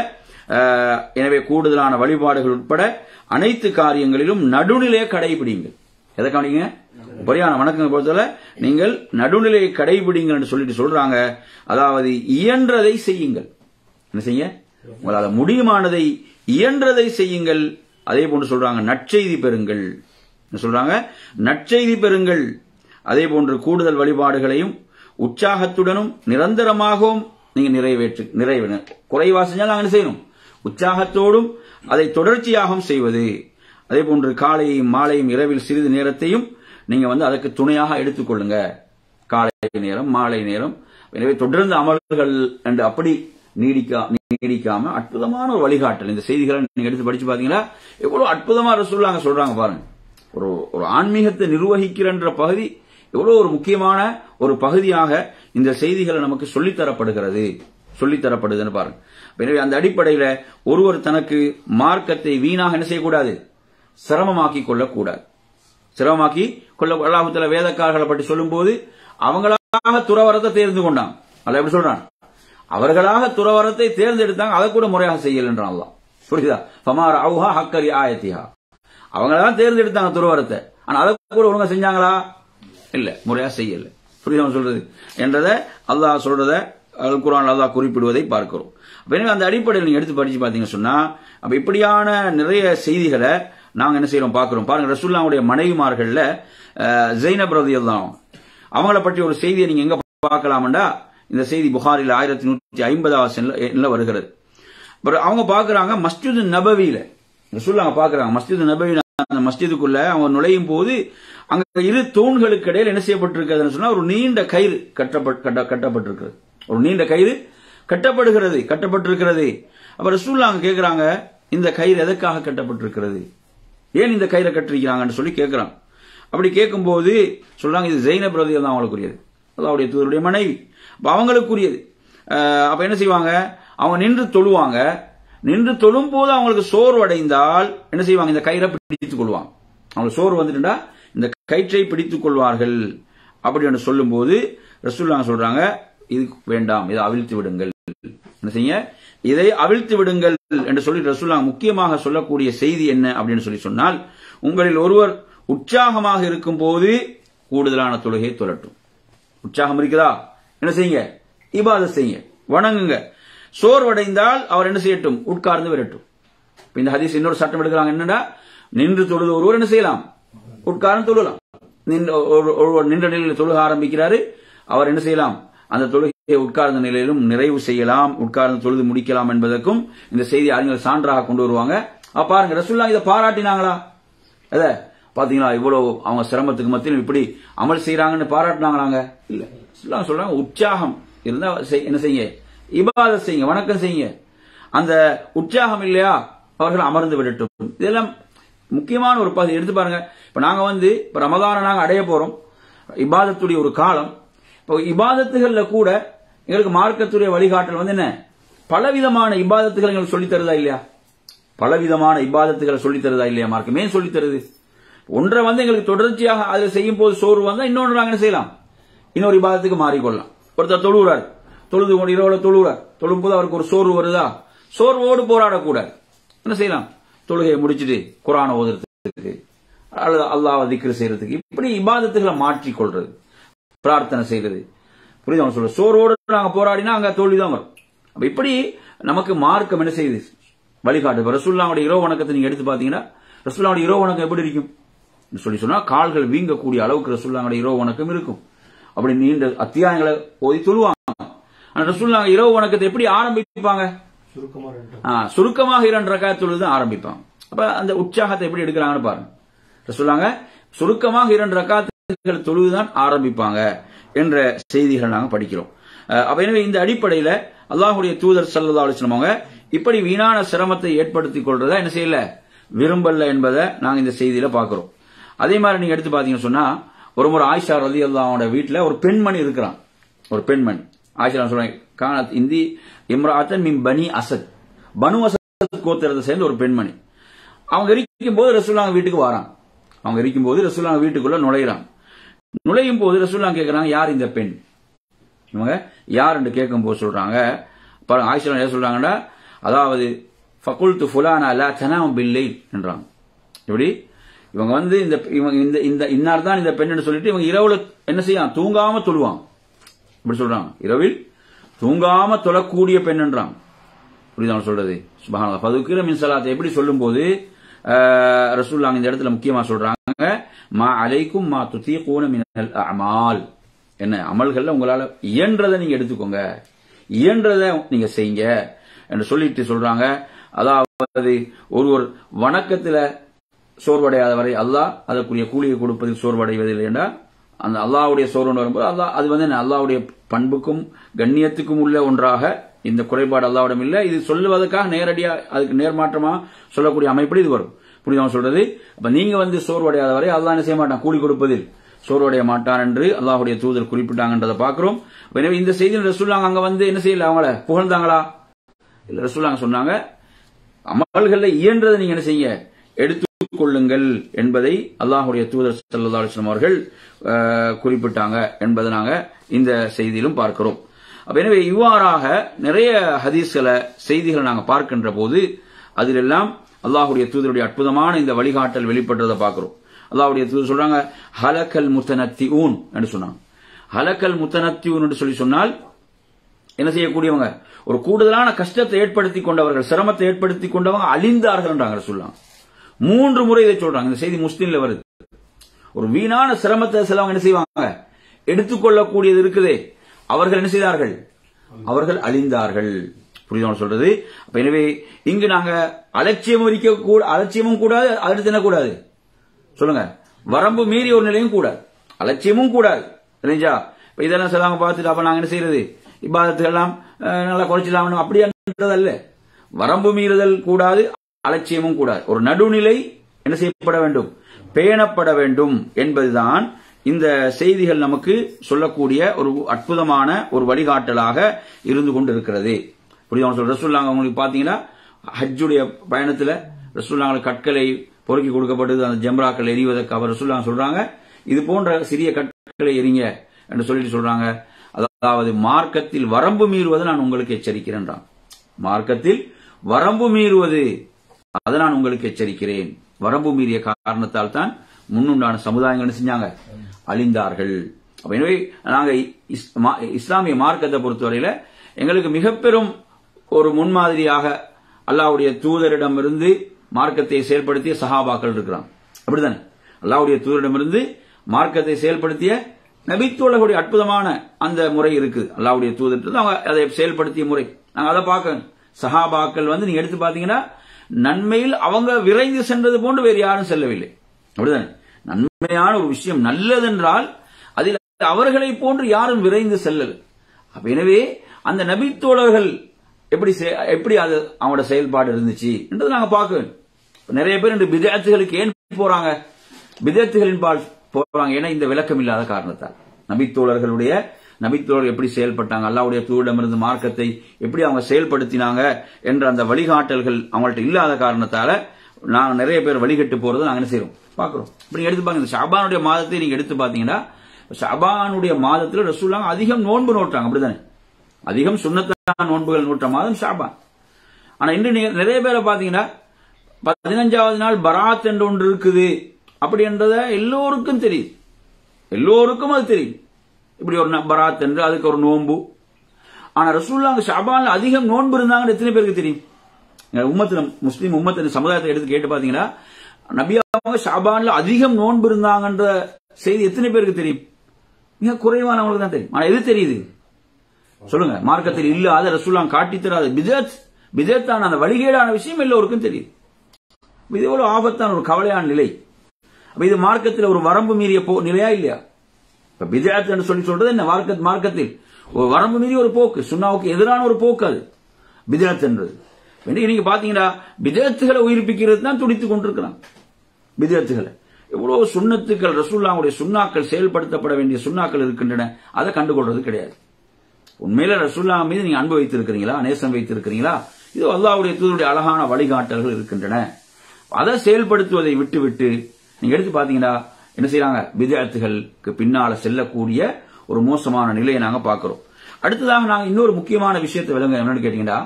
எனவே கூடுதலான வழிபாடுகள் உட்பட அனைத்து காரியங்களிலும் நடுநிலையை கடைபிடிங்கள். எதை கவனிங்க? பரியான வணக்கங்களை பொறுத்தவரை நீங்கள் நடுநிலையை கடைபிடிங்கள் என்று சொல்லிட்டு சொல்றாங்க. அதாவது இயன்றதை செய்யுங்கள். என்ன செய்ய? உங்களால் முடியுமானதை இயன்றதை செய்யுங்கள். அதே போன்று சொல்றாங்க நற்செய்தி பெறுங்கள். என்ன சொல்றாங்க? நற்செய்தி பெறுங்கள். அதே போன்று கூடுதல் வழிபாடுகளையும் உற்சாகத்துடனும் நிரந்தரமாகவும் நீங்க நிறைவேற்று குறைவா செஞ்சால் நாங்கள் செய்யணும். உற்சாகத்தோடும் அதை தொடர்ச்சியாகவும் செய்வது. அதே போன்று காலையும் மாலையும் இரவில் சிறிது நேரத்தையும் நீங்க அதற்கு துணையாக எடுத்துக்கொள்ளுங்க. காலை நேரம் மாலை நேரம். எனவே தொடர்ந்து அமல்கள் என்று அப்படி நீடிக்காம அற்புதமான ஒரு வழிகாட்டல். இந்த செய்திகளை நீங்க எடுத்து படிச்சு பாத்தீங்களா எவ்வளவு அற்புதமா ரசூலுல்லாஹ் சொல்றாங்க பாருங்க. ஒரு ஆன்மீகத்தை நிர்வகிக்கிற பகுதி எவ்வளவு ஒரு முக்கியமான ஒரு பகுதியாக இந்த செய்திகளை நமக்கு சொல்லித்தரப்படுதுன்னு பாருங்க. எனவே அந்த அடிப்படையில ஒருவர் தனக்கு மார்க்கத்தை வீணாக என்ன செய்யக்கூடாது, சிரமமாக்கி கொள்ளக்கூடாது. சிரமமாக்கி கொள்ள அல்லாஹ் தஆலா வேதக்காரர்களை பற்றி சொல்லும் போது அவங்களாக துறவரத்தை தேர்ந்து கொண்டாங்க. அல்லாஹ் எப்படி சொல்றான்? அவர்களாக துறவரத்தை தேர்ந்தெடுத்தாங்க, அதை கூட முறையாக செய்யல என்றான் அல்லாஹ். புரியுதா? ஃபமார அவுஹா ஹக்கரி ஆயத்திஹா. அவங்களாம் தேர்ந்தெடுத்தாங்க துறவரத்தை, ஆனா அதை கூட ஒழுங்கா செஞ்சாங்களா? இல்ல, முறையா செய்யல. புரியுதா சொல்றது என்றதை அல்லாஹ் சொல்றத அல் குர்ஆன் அல்லாஹ் குறிப்பிடுவதை பார்க்கிறோம். எனவே அந்த அடிப்படையில் நீங்க எடுத்து படிச்சு பாத்தீங்கன்னு சொன்னா அப்ப இப்படியான நிறைய செய்திகளை நாங்க என்ன செய்யறோம் பார்க்கிறோம். பாருங்க, ரசூலுல்லாஹ்வுடைய மனைவிமார்கள்ல ஸைனப் ரலியல்லாஹு அவங்கள பற்றி ஒரு செய்தியை நீங்க எங்க பார்க்கலாம்டா, இந்த செய்தி புகாரில 1150 வருகிறது. அவங்க பாக்குறாங்க மஸ்ஜிது நபவியில, ரசூலுல்லாஹ் பாக்குறாங்க மஸ்ஜிது நபவியில, அந்த மஸ்ஜிதுக்குள்ள அவங்க நுழையும் போது அங்க இரு தூண்களுக்கு இடையில் என்ன செய்யப்பட்டிருக்கிறது சொன்னா ஒரு நீண்ட கயிறு கட்டப்பட்டிருக்கிறது. ஒரு நீண்ட கயிறு கட்டப்பட்டிருக்கிறது. அப்ப ரசூலுல்லாஹ் கேக்குறாங்க, இந்த கயிறு எதற்காக கட்டப்பட்டிருக்கிறது, ஏன் இந்த கயிறை கட்டிருக்கிறாங்கன்னு சொல்லி கேட்கிறாங்க. அப்படி கேட்கும்போது சொல்றாங்க, இது ஸைனப் ரலியல்லாஹு அவங்களுக்குரியது, அல்லாஹ்வுடைய தூதருடைய மனைவி, அவங்களுக்குரியது. அப்ப என்ன செய்வாங்க, அவங்க நின்று தொழுவாங்க. நின்று தொழும் போது அவங்களுக்கு சோர்வு அடைந்தால் என்ன செய்வாங்க, இந்த கயிறை பிடித்துக் கொள்வாங்க. அவங்களுக்கு சோர்வு வந்துட்டா இந்த கயிற்றை பிடித்துக் கொள்வார்கள். அப்படி என்று சொல்லும் போது ரசூலுல்லாஹ் சொல்றாங்க, இது வேண்டாம், இதை அவிழ்த்து விடுங்கள். என்ன செய்ய, இதை அவிழ்த்து விடுங்கள் என்று சொல்லி ரசூலுல்லாஹ் முக்கியமாக சொல்லக்கூடிய செய்தி என்ன அப்படின்னு சொல்லி சொன்னால், உங்களில் ஒருவர் உற்சாகமாக இருக்கும் போது கூடுதலான தொழுகை தொழட்டும். உற்சாகம் இருக்குதா, என்ன செய்யுங்க, இபாதத் செய்யுங்க, வணங்குங்க. சோர்வடைந்தால் அவர் என்ன செய்யட்டும், உட்கார்ந்து விரட்டும். இந்த ஹதீஸ் இன்னொரு சட்டம் எடுக்கிறாங்க, என்னடா, நின்று தொழுது ஒருவர் என்ன செய்யலாம், உட்கார்ந்து தொழலாம். ஒருவர் நின்ற நிலையில் தொழுக ஆரம்பிக்கிறாரு, அவர் என்ன செய்யலாம், அந்த தொழுகையை உட்கார்ந்த நிலையிலும் நிறைவு செய்யலாம், உட்கார்ந்து தொழுது முடிக்கலாம் என்பதற்கும் இந்த செய்தி அறிஞர்கள் சான்றாக கொண்டு வருவாங்க. பாருங்க, ரசூலுல்லாஹ் இதை பாராட்டினாங்களா? அத பாத்தீங்களா, இவ்வளவு அவங்க சிரமத்துக்கு மத்தியில் இப்படி அமல் செய்யறாங்கன்னு பாராட்டினாங்களாங்க? இல்ல. சொல்றாங்க, உற்சாகம் இருந்தா என்ன செய்ய, இபாதத் செய்யுங்க, வணக்கம் செய்யுங்க. அந்த உற்சாகம் இல்லையா, அவர்கள் அமர்ந்து விடட்டும். இதெல்லாம் முக்கியமான ஒரு பகுதி. எடுத்து பாருங்க, இப்ப நாங்க இப்ப ரமதானை நாங்க அடைய போறோம், இபாதத்துடைய ஒரு காலம். இப்போ இபாதத்துகள்ல கூட எங்களுக்கு மார்க்கத்துடைய வழிகாட்டல் என்ன, பலவிதமான இபாதத்துகளை எங்களுக்கு சொல்லித் தருதா இல்லையா? பலவிதமான இபாதத்துகளை சொல்லித் தருதா இல்லையா? மார்க்கமே சொல்லித் தருது. ஒன்றை வந்து எங்களுக்கு தொடர்ச்சியாக அதில் செய்யும் போது சோர்வு வந்தா இன்னொன்று நாங்க என்ன செய்யலாம், இன்னொரு இபாதத்துக்கு மாறிக்கொள்ளலாம். ஒருத்தர் தொழுகிறார், தொழுது கொண்டு இரவுல தொழுகிறார், தொழும் போது அவருக்கு ஒரு சோர்வு வருதா, சோர்வோடு போராடக்கூடாது. என்ன செய்யலாம், தொழுகையை முடிச்சுட்டு குர்ஆனை ஓதுறதுக்கு அல்லது அல்லாஹ்வை திக்ர் செய்யறதுக்கு, இப்படி இபாதத்துகளை மாற்றிக்கொள்றது, பிரார்த்தனை செய்யறது. புரியுது அவன் சொல்ற, சோர்வோடு நாங்க போராடினா அங்க தோல்விதான் வரும். அப்ப இப்படி நமக்கு மார்க்கம் என்ன செய்யுது, வழிகாட்டு. ரசூலுல்லாஹ்வுடைய இரவு வணக்கத்தை நீங்க எடுத்து பாத்தீங்கன்னா ரசூலுல்லாஹ்வுடைய இரவு வணக்கம் எப்படி இருக்கும் சொல்லி சொன்னா, கால்கள் வீங்கக்கூடிய அளவுக்கு ரசூலுல்லாஹ்வுடைய இரவு வணக்கம் இருக்கும். அப்படி நீண்ட அத்தியாயங்களை ஓதி சொல்லுவாங்க. ஆனா ரசூலுல்லாஹ் இரவு வணக்கத்தை எப்படி ஆரம்பிப்பாங்க, சுருக்கமாக 2 ரக்காத் தொழுது ஆரம்பிப்பாங்க. அப்ப அந்த உற்சாகத்தை எப்படி எடுக்கிறாங்கன்னு பாருங்க. ரசூலுல்லாஹ் சுருக்கமாக 2 ரக்காத்துகள் தொழுதுதான் ஆரம்பிப்பாங்க என்ற செய்திகள் நாங்க படிக்கிறோம். அப்ப எனவே இந்த அடிப்படையில் அல்லாஹ்வுடைய தூதர் ஸல்லல்லாஹு அலைஹி வஸல்லம் அவங்க இப்படி வீணான சிரமத்தை ஏற்படுத்திக் கொள்றதா என்ன செய்யல, விரும்பல என்பதை நாங்க இந்த செய்தியில பாக்குறோம். அதே மாதிரி நீங்க எடுத்து பாத்தீங்கன்னு சொன்னா, ஒரு முறை ஆயிஷா ரலியல்லாஹு அன்ஹா வீட்டுல ஒரு பெண்மணி இருக்கிறான். ஒரு பெண்மணி ஆயிஷா சொல்றாங்க, கானத் இந்தி இம்ராஅத்தன் மின் பனி அஸத், பனு அஸத் கோத்திரத்தை சேர்ந்த ஒரு பெண்மணி. அவங்க இருக்கும் போது ரசூலுல்லாஹ் வீட்டுக்கு வரான். அவங்க இருக்கும் போது ரசூலுல்லாஹ் வீட்டுக்குள்ள நுழையிறான். நுழையும் போது ரசூலுல்லாஹ் கேட்கறாங்க, யார் இந்த பெண், இவங்க யார் என்று கேட்கும் போது சொல்றாங்க, ஆயிஷா என்ன சொல்றாங்கன்னா, அதாவது ஃபகுல்து ஃபுலானா லா தனாம் பில்லைல் என்றாங்க. இப்படி இவங்க வந்து இந்த இன்னார் தான் இந்த பெண் என்று சொல்லிட்டு இவங்க இரவுல என்ன செய்யும், தூங்காம தொழுவாங்க. இப்படி சொல்றாங்க, இரவில் தூங்காம தொழக்கூடிய பெண் என்றாங்க. இப்படிதான் சொல்றது. சுப்ஹானல்லாஹ். ஃபதுக்கிர மின் ஸலாத் எப்படி சொல்லும்போது ரசூலுல்லாஹ் இந்த இடத்துல முக்கியமா சொல்றாங்க, மா அலைக்கும் மா துதீகூன மினல் அமால், என்ன அமல்கள்ல உங்களால இயன்றதை நீங்க எடுத்துக்கோங்க, இயன்றதை நீங்க செய்யுங்க என்று சொல்லிட்டு சொல்றாங்க. அதாவது ஒருவர் வணக்கத்துல சோர்வடையாத வரை அல்லாஹ் அதற்குரிய கூலியை கொடுப்பதில் சோர்வடைவதில்லை என்றால், அந்த அல்லாஹ்வுடைய சோர்வு வரும்போது அல்லாஹ் அது வந்து அல்லாஹ்வுடைய பண்புக்கும் கண்ணியத்துக்கும் உள்ள ஒன்றாக, இந்த குறைபாடு அல்லாஹ்விடம் இல்லை, இது சொல்லுவதற்காக நேரடியா அதுக்கு நேர்மாற்றமா சொல்லக்கூடிய அமைப்படி இது வரும். புரியுதா சொல்றது. அப்ப நீங்க வந்து சோர்வடையாத வரை அல்லாஹ் என்ன செய்ய மாட்டான், கூலி கொடுப்பதில் சோர்வடைய மாட்டான் என்று அல்லாஹ்வுடைய தூதர் குறிப்பிட்டாங்கன்றதை பார்க்கிறோம். எனவே இந்த செய்தியில் ரசூலுல்லாஹ் அங்க வந்து என்ன செய்யல, அவங்கள புகழ்ந்தாங்களா இல்ல, ரசூலுல்லாஹ் சொன்னாங்க அமல்கள்ல இயன்றதை நீங்க என்ன செய்ய எடுத்துக் கொள்ளுங்கள் என்பதை அல்லாஹ்வுடைய தூதர் ஸல்லல்லாஹு அலைஹி வஸல்லம் அவர்கள் குறிப்பிட்டாங்க என்பதை நாங்க இந்த செய்தியிலும் பார்க்கிறோம். அப்ப எனவே இவ்வாறாக நிறைய ஹதீஸ்களை செய்திகளை நாங்க பார்க்கின்ற போது அதிலெல்லாம் அல்லாஹ்வுடைய தூதருடைய அற்புதமான இந்த வழிகாட்டல் வெளிப்படுறதை பார்க்கிறோம். அல்லாஹ்வுடைய தூதர் சொல்றாங்க, ஹலக்கல் முத்தனத்திஊன் என்று சொன்னாங்க. ஹலக்கல் முத்தனத்திஊன் என்று சொல்லி சொன்னால் என்ன செய்யக்கூடியவங்க, ஒரு கூடுதலான கஷ்டத்தை ஏற்படுத்திக் கொண்டவர்கள், சிரமத்தை ஏற்படுத்திக் கொண்டவங்க அழிந்தார்கள் என்றாங்க சொல்லலாம். 3 முறை இதை சொல்றாங்க. இந்த செய்தி முஸ்லிம்ல வருது. ஒரு வீணான சிரமத்தை சிலவங்க என்ன செய்வாங்க, எடுத்துக்கொள்ளக்கூடியது இருக்குதே, அவர்கள் என்ன செய்தார்கள், அவர்கள் அழிந்தார்கள். புரியுதா சொல்றது. அப்ப எனவே இங்கு நாங்க அலட்சியமும் கூடாது, அடுத்து என்ன கூடாது சொல்லுங்க, வரம்பு மீறி ஒரு நிலையும் கூடாது, அலட்சியமும் கூடாது. இல்லைங்களா? இதெல்லாம் சிலவங்க பார்த்துட்டு அப்ப நாங்க என்ன செய்யறது, இபாதத்துகள் எல்லாம் நல்லா குறைச்சிடலாம் அப்படின்றதல்ல. வரம்பு மீறுதல் கூடாது, அலட்சியமும் கூடாது. ஒரு நடுநிலை என்ன செய்யப்பட வேண்டும், பேணப்பட வேண்டும் என்பதுதான் இந்த செய்திகள் நமக்கு சொல்லக்கூடிய ஒரு அற்புதமான ஒரு வழிகாட்டலாக இருந்து கொண்டிருக்கிறது. புரியுதா சொல்ற. ரசூலுல்லாஹ் உங்களுக்கு பாத்தீங்கன்னா ஹஜ்ஜுடைய பயணத்துல ரசூலுல்லாஹ் கற்களை பொறுக்கி கொடுக்கப்பட்டது, அந்த ஜம்ராக்கள் எரிவதற்கு அவர் ரசூலுல்லாஹ் சொல்றாங்க, இது போன்ற சிறிய கற்களை எரிங்க என்று சொல்லிட்டு சொல்றாங்க. அதாவது மார்க்கத்தில் வரம்பு மீறுவதை நான் உங்களுக்கு எச்சரிக்கிறேன். மார்க்கத்தில் வரம்பு மீறுவது அதை நான் உங்களுக்கு எச்சரிக்கிறேன். வரம்பு மீறிய காரணத்தால் தான் முன்னுண்டான சமுதாயங்கள் செஞ்சாங்க, அழிந்தார்கள். எனவே நாங்க இஸ்லாமிய மார்க்கத்தை பொறுத்தவரையில எங்களுக்கு மிக பெரும் ஒரு முன்மாதிரியாக அல்லாஹ்வுடைய தூதரிடமிருந்து மார்க்கத்தை செயல்படுத்திய சஹாபாக்கள் இருக்கிறாங்க. அப்படித்தானே? அல்லாஹ்வுடைய தூதரிடமிருந்து மார்க்கத்தை செயல்படுத்திய நபித்தோழர்களுடைய அற்புதமான அந்த முறை இருக்கு. அல்லாஹ்வுடைய தூதர் அவங்க அதை செயல்படுத்திய முறை நாங்க அதை பார்க்கணும். சஹாபாக்கள் வந்து நீங்க எடுத்து பாத்தீங்கன்னா நன்மையில் அவங்க விரைந்து சென்றது போன்று வேறு யாரும் செல்லவில்லை. அப்படிதானே? நன்மையான ஒரு விஷயம் நல்லதென்றால் அதில் அவர்களை போன்று யாரும் விரைந்து செல்லல. எனவே அந்த நபித்தோழர்கள் எப்படி அது அவங்களோட செயல்பாடு இருந்துச்சு என்றது நாங்க பார்க்கணும். நிறைய பேர் இந்த பிதஅத்துகளுக்கு ஏன் போறாங்க, பிதஅத்துகளின் பால் போறாங்க, ஏன்னா இந்த விளக்கம் இல்லாத காரணத்தால். நபித்தோழர்களுடைய நபித்தோழர் எப்படி செயல்பட்டாங்க, அல்லாஹ்வுடைய தூதரிடமிருந்து மார்க்கத்தை எப்படி அவங்க செயல்படுத்தினாங்க என்ற அந்த வழிகாட்டல்கள் அவங்கள்ட்ட இல்லாத காரணத்தால நாங்க நிறைய பேர் வழிகட்டு போறது நாங்க என்ன செய்யறோம் பாக்குறோம். இப்படி எடுத்து பாருங்க, இந்த ஷாபானுடைய மாதத்தை நீங்க எடுத்து பாத்தீங்கன்னா ஷாபானுடைய மாதத்துல ரசூலுல்லாஹ் அதிகம் நோன்பு நோட்டாங்க, அப்படிதானே? அதிகம் சுன்னத்தான நோன்புகள் நோட்ட மாதம் ஷாபான். ஆனா இன்று நிறைய பேரை பாத்தீங்கன்னா 15வது நாள் பராத் என்று ஒன்று இருக்குது அப்படி என்றத எல்லோருக்கும் தெரியும், எல்லோருக்கும் அது தெரியும். இப்படி ஒரு பராத் என்று அதுக்கு ஒரு நோன்பு. ஆனா ரசூலுல்லாஹ் ஷாபான்ல அதிகம் நோன்பு இருந்தாங்கன்னு எத்தனை பேருக்கு தெரியும்? உம்மத்துல முஸ்லீம் உம்மத்தின் சமுதாயத்தை எடுத்து கேட்டு பாத்தீங்கன்னா நபி அவங்க ஷாபான்ல அதிகம் நோன்பு இருந்தாங்கன்ற செய்தி எத்தனை பேருக்கு தெரியும்? மிக குறைவானவங்களுக்கு தான் தெரியும். ஆனா எது தெரியுது சொல்லுங்க? மார்க்கத்தில் இல்லாத ரசூலுல்லாஹ் காட்டித் தராத பிதத்தான அந்த வழிகேடான விஷயம் எல்லோருக்கும் தெரியுது. இது எவ்வளவு ஆபத்தான ஒரு கவலையான நிலை. இது மார்க்கத்தில் ஒரு வரம்பு மீறிய நிலையா இல்லையா? இப்ப பிதத் என்று சொல்றது என்ன? மார்க்கத்தில் ஒரு வரம்பு மீறிய ஒரு போக்கு, சுன்னாவுக்கு எதிரான ஒரு போக்கு அது பிதத் என்றது. நீங்க பாத்தீங்கன்னா பிதத்துகளை உயிர்ப்பிக்கிறது தான் துடித்துக் கொண்டிருக்கிறான். பிதத்துகளை எவ்வளவு சுன்னத்துக்கள் ரசூலுல்லாஹ்வுடைய சுன்னாக்கள் செயல்படுத்தப்பட வேண்டிய சுன்னாக்கள் இருக்கின்றன, அதை கண்டுகொள்றது கிடையாது. உண்மையில ரசூலுல்லாஹ் மீது நீங்க அன்பு வைத்திருக்கிறீங்களா, நேசம் வைத்திருக்கிறீங்களா? இது அல்லாஹ்வுடைய தூதருடைய அழகான வழிகாட்டல்கள் இருக்கின்றன. அதை செயல்படுத்துவதை விட்டுவிட்டு நீங்க எடுத்து பாத்தீங்கன்னா என்ன செய்யறாங்க? பிதத்துகளுக்கு பின்னால செல்லக்கூடிய ஒரு மோசமான நிலையை நாங்க பாக்குறோம். அடுத்ததாக நாங்க இன்னொரு முக்கியமான விஷயத்தை விளங்க என்னன்னு கேட்டீங்கன்னா,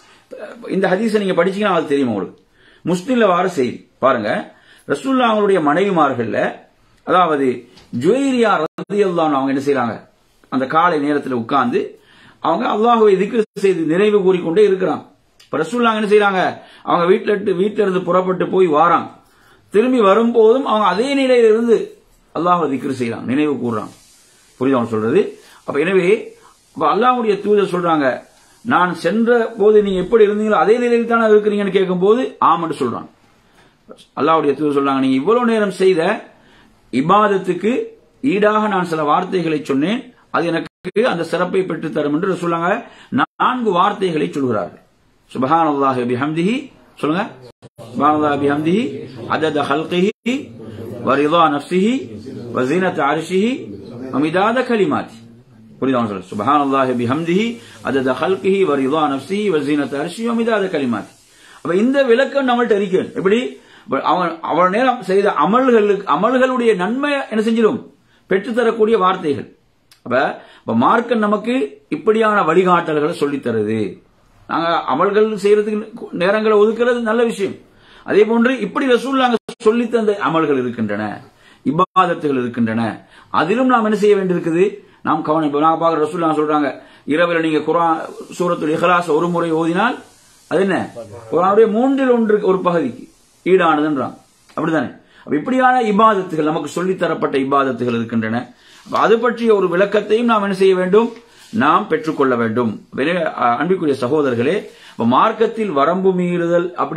இந்த ஹதீஸை நீங்க படிச்சீங்கன்னா அது தெரியும் உங்களுக்கு. முஸ்லிம்ல வார செய்தி பாருங்க, ரசூலுல்லாஹ்வுடைய மனைவிமார்கள்ல அதாவது ஜுவைரியா ரலியல்லாஹு அன்ஹா அவங்க என்ன செய்யறாங்க? அந்த காலை நேரத்தில் உட்கார்ந்து அவங்க அல்லாஹ்வை திக்ர் செய்து நினைவு கூறிக்கொண்டே இருக்கிறாங்க. இப்ப ரசூலுல்லாஹ் என்ன செய்யறாங்க? அவங்க வீட்டில இருந்து புறப்பட்டு போய் வாராங்க. திரும்பி வரும்போதும் அவங்க அதே நிலையில இருந்து அல்லாஹ்வை திக்ர் செய்யறாங்க, நினைவு கூறுறாங்க. புரியுது அவங்க சொல்றது? அப்ப எனவே அல்லாஹ்வுடைய தூதர் சொல்றாங்க, நான் சென்ற போது நீங்க எப்படி இருந்தீங்களோ அதே நிலையில் தானே இருக்கிறீங்கன்னு கேட்கும் போது ஆமன்னு சொல்றாங்க. அல்லாஹ்வுடைய தூதர் சொல்றாங்க, நீங்க இவ்வளவு நேரம் செய்த இபாதத்துக்கு ஈடாக நான் சில வார்த்தைகளை சொன்னேன், அது எனக்கு அந்த சிறப்பை பெற்று தரும் என்று சொல்லுங்க. 4 வார்த்தைகளை சொல்கிறார்கள். சுப்ஹானல்லாஹி பிஹம்திஹி சொல்லுங்க. சுப்ஹானல்லாஹி பிஹம்திஹி அதத ஹல்கிஹி வ ரிதா நஃப்ஸிஹி வ ஸீனத அர்ஷிஹி வ மிதாத கலிமாத்தி. புரியுதா சொல்லுங்க? சுப்ஹானல்லாஹி பிஹம்திஹி அதத ஹல்கிஹி வ ரிதா நஃப்ஸிஹி வ ஸீனத அர்ஷிஹி வ மிதாத கலிமாத்தி. அப்ப இந்த விளக்கம் நம்மள்ட்ட இருக்கு. எப்படி அவள் நேரம் செய்த அமல்களுடைய நன்மை என்ன செஞ்சிடும்? பெற்றுத்தரக்கூடிய வார்த்தைகள். அப்ப மார்க்கம் நமக்கு இப்படியான வழிகாட்டல்களை சொல்லித் தருது. நாங்க அமல்கள் செய்யறதுக்கு நேரங்களை ஒதுக்குறது நல்ல விஷயம். அதே போன்று இப்படி ரசூலுல்லாஹ் சொல்லி தந்த அமல்கள் இருக்கின்றன, இபாதத்துகள் இருக்கின்றன. அதிலும் நாம் என்ன செய்ய வேண்டியிருக்குது? நாம் கவனம். நாங்க பார்க்க ரசூலுல்லாஹ் சொல்றாங்க, இரவில் நீங்க குர்ஆன் சூரத்துல் இக்லாஸ் ஒரு முறை ஓதினால் அது என்ன? குர்ஆனுடைய 1/3 ஒரு பகுதிக்கு ஈடானதுன்றாங்க. அப்படித்தானே? இப்படியான இபாதத்துகள் நமக்கு சொல்லித்தரப்பட்ட இபாதத்துகள் இருக்கின்றன. அது பற்றிய ஒரு விளக்கத்தையும் நாம் என்ன செய்ய வேண்டும்? நாம் பெற்றுக்கொள்ள வேண்டும். அன்பிற்குரிய சகோதரர்களே, மார்க்கத்தில் வரம்பு மீறுதல் அப்படி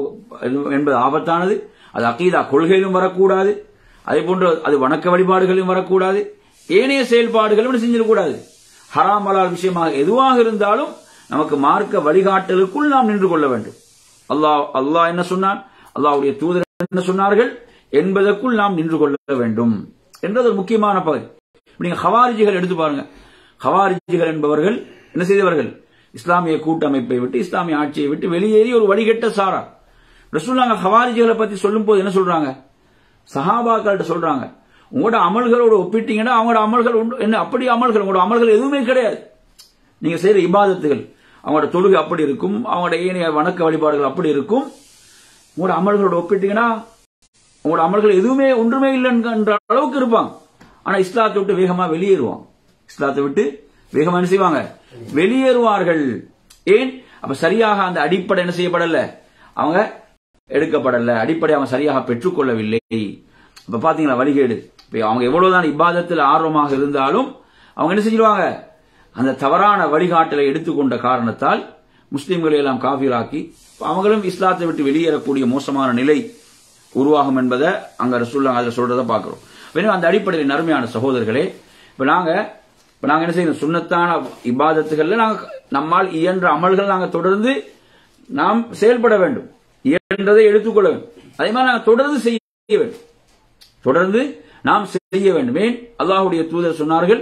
என்பது ஆபத்தானது. அது அகீதா கொள்கையிலும் வரக்கூடாது, அதே போன்று அது வணக்க வழிபாடுகளிலும் வரக்கூடாது, ஏனைய செயல்பாடுகளும் செஞ்சிடக்கூடாது. ஹராம் ஹலால் விஷயமாக எதுவாக இருந்தாலும் நமக்கு மார்க்க வழிகாட்டலுக்குள் நாம் நின்று கொள்ள வேண்டும். அல்லாஹ் என்ன சொன்னான், அல்லாஹ்வுடைய தூதர் என்ன சொன்னார்கள் என்பதற்குள் நாம் நின்று கொள்ள வேண்டும் என்றது ஒரு முக்கியமான பகுதி. நீங்க ஹவாரிஜிகள் எடுத்து பாருங்க. ஹவாரிஜிகள் என்பவர்கள் என்ன செய்தவர்கள்? இஸ்லாமிய கூட்டமைப்பை விட்டு, இஸ்லாமிய ஆட்சியை விட்டு வெளியேறி ஒரு வழிகட்ட சாரா. ரசூலுல்லாஹ் ஹவாரிஜிகளை பத்தி சொல்லும் போது என்ன சொல்றாங்க? சஹாபாக்கள்கிட்ட சொல்றாங்க, உங்களோட அமல்களோட ஒப்பிட்டீங்கன்னா அவங்களோட அமல்கள் என்ன அப்படி அமல்கள், உங்களோட அமல்கள் எதுவுமே கிடையாது. நீங்க செய்யற இபாதத்துகள், அவங்களோட தொழுகை அப்படி இருக்கும், அவங்களோட ஏனைய வணக்க வழிபாடுகள் அப்படி இருக்கும். உங்களோட அமல்களோட ஒப்பிட்டீங்கன்னா உங்களோட அமல்கள் எதுவுமே ஒன்றுமே இல்லைன்ற அளவுக்கு இருப்பாங்க. ஆனா இஸ்லாத்தை விட்டு வேகமா வெளியேறுவாங்க. இஸ்லாத்தை விட்டு வேகமா என்ன செய்வாங்க? வெளியேறுவார்கள். ஏன்? அப்ப சரியாக அந்த அடிப்படை என்ன செய்யப்படல, அவங்க எடுக்கப்படல, அடிப்படை அவங்க சரியாக பெற்றுக்கொள்ளவில்லை. இப்ப பாத்தீங்களா வழிகேடு. அவங்க எவ்வளவுதான் இபாதத்தில் ஆர்வமாக இருந்தாலும் அவங்க என்ன செஞ்சிருவாங்க? அந்த தவறான வழிகாட்டலை எடுத்துக்கொண்ட காரணத்தால் முஸ்லிம்களை எல்லாம் காஃபிராக்கி அவங்களும் இஸ்லாத்தை விட்டு வெளியேறக்கூடிய மோசமான நிலை உருவாகும் என்பதை அங்க ரசூலுல்லாஹ் அதுல சொல்றதை பார்க்கிறோம். அந்த அடிப்படையில் நறுமையான சகோதரர்களே, இப்ப நாங்க என்ன செய்யணும்? சுன்னத்தான இபாதத்துகள்ல நாங்க நம்மால் இயன்ற அமல்கள் நாங்க தொடர்ந்து நாம் செயல்பட வேண்டும், இயன்றதை எடுத்துக்கொள்ள வேண்டும். அதே மாதிரி நாங்க தொடர்ந்து செய்ய வேண்டும், தொடர்ந்து நாம் செய்ய வேண்டும். ஏன்? அல்லாஹ்வுடைய தூதர் சொன்னார்கள்,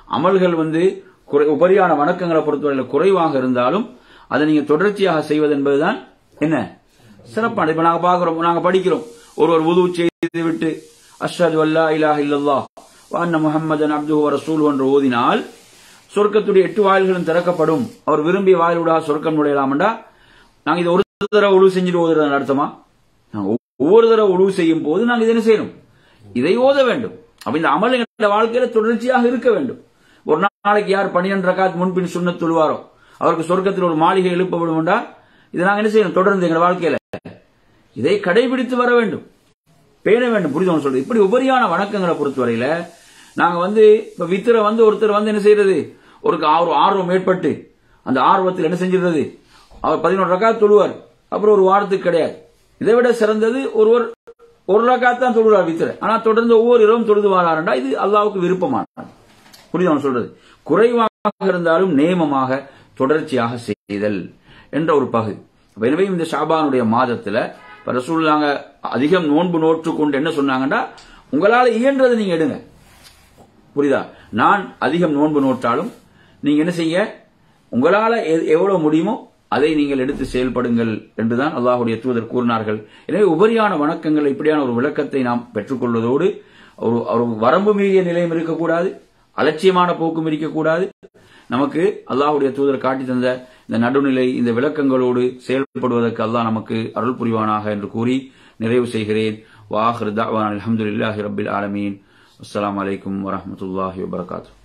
அமல்கள் உபரியான வணக்கங்களை பொறுத்தவரையில் குறைவாக இருந்தாலும் அதை நீங்க தொடர்ச்சியாக செய்வது என்பதுதான் என்ன சிறப்பான. இப்ப நாங்க பாக்குறோம், நாங்க படிக்கிறோம், ஒருவர் வுது செய்து விட்டு அஷ்ஹது அல்லா இலாஹ இல்லல்லாஹ் வ அன்ன முஹம்மதன் அப்துஹு வ ரசூலுஹு என்று ஓதினால் சொர்க்கத்துடைய 8 வாயில்களும் திறக்கப்படும், அவர் விரும்பிய வாயிலூடாக சொர்க்கம் நுழையலாம்டா. நாங்க இதை ஒரு தடவை உழு செஞ்சுட்டு ஓதுறது அர்த்தமா? ஒவ்வொரு தடவை உழு செய்யும் போது நாங்க இதை என்ன செய்யணும்? இதை ஓத வேண்டும். அப்ப இந்த அமல் என்ற வாழ்க்கையில தொடர்ச்சியாக இருக்க வேண்டும். ஒரு நாளைக்கு யார் 12 ரக்காத் முன்பின் சுன்னத் தொழுவாரோ அவருக்கு சொர்க்கத்தில் ஒரு மாளிகை எழுப்பப்படும். இதை நாங்க என்ன செய்யணும்? தொடர்ந்து எங்க வாழ்க்கையில இதை கடைபிடித்து வர வேண்டும், பேண வேண்டும். புரிதவன் சொல்றது. இப்படி உபரியான வணக்கங்களை பொறுத்தவரையில நாங்க இப்ப வித்திர ஒருத்தர் என்ன செய்யறது, ஒரு ஆர்வம் ஏற்பட்டு அந்த ஆர்வத்தில் என்ன செஞ்சிருந்தது, அவர் 11 ரக்காத் தொழுவார், அப்புறம் ஒரு வாரத்துக்கு கிடையாது. இதை விட சிறந்தது ஒருவர் 1 ரக்காத் தான் தொழுவார் வித்திர, ஆனா தொடர்ந்து ஒவ்வொரு இரவும் தொழுது வாராண்டா, இது அல்லாஹ்வுக்கு விருப்பமானது. புரிதவன் சொல்றது. குறைவாக இருந்தாலும் நேமமாக தொடர்ச்சியாக செய்தல் என்ற ஒரு பகுதி. எனவே இந்த ஷாபானுடைய மாதத்துல ரசூலுல்லாஹ் அதிகம் நோன்பு நோற்று கொண்டு என்ன சொன்னாங்கன்னா, உங்களால இயன்றதை நீங்க எடுங்க. புரியுதா? நான் அதிகம் நோன்பு நோற்றாலும் நீங்க என்ன செய்ய, உங்களால எவ்வளவு முடியுமோ அதை நீங்கள் எடுத்து செயல்படுங்கள் என்றுதான் அல்லாஹ்வுடைய தூதர் கூறினார்கள். எனவே உபரியான வணக்கங்கள் இப்படியான ஒரு விளக்கத்தை நாம் பெற்றுக்கொள்வதோடு ஒரு வரம்பு மீறிய நிலையும் இருக்கக்கூடாது, அலட்சியமான போக்கும் இருக்கக்கூடாது. நமக்கு அல்லாஹ்வுடைய தூதர் காட்டி தந்த இந்த நடுநிலை, இந்த விளக்கங்களோடு செயல்படுவதற்கு அல்லாஹ் நமக்கு அருள் புரிவானாக என்று கூறி நிறைவு செய்கிறேன். வ ஆகிரு தஅவானா அல்ஹம்துலில்லாஹி ரப்பில் ஆலமீன். அஸ்ஸலாமு அலைக்கும் வரஹ்மத்துல்லாஹி வபரகாத்துஹு.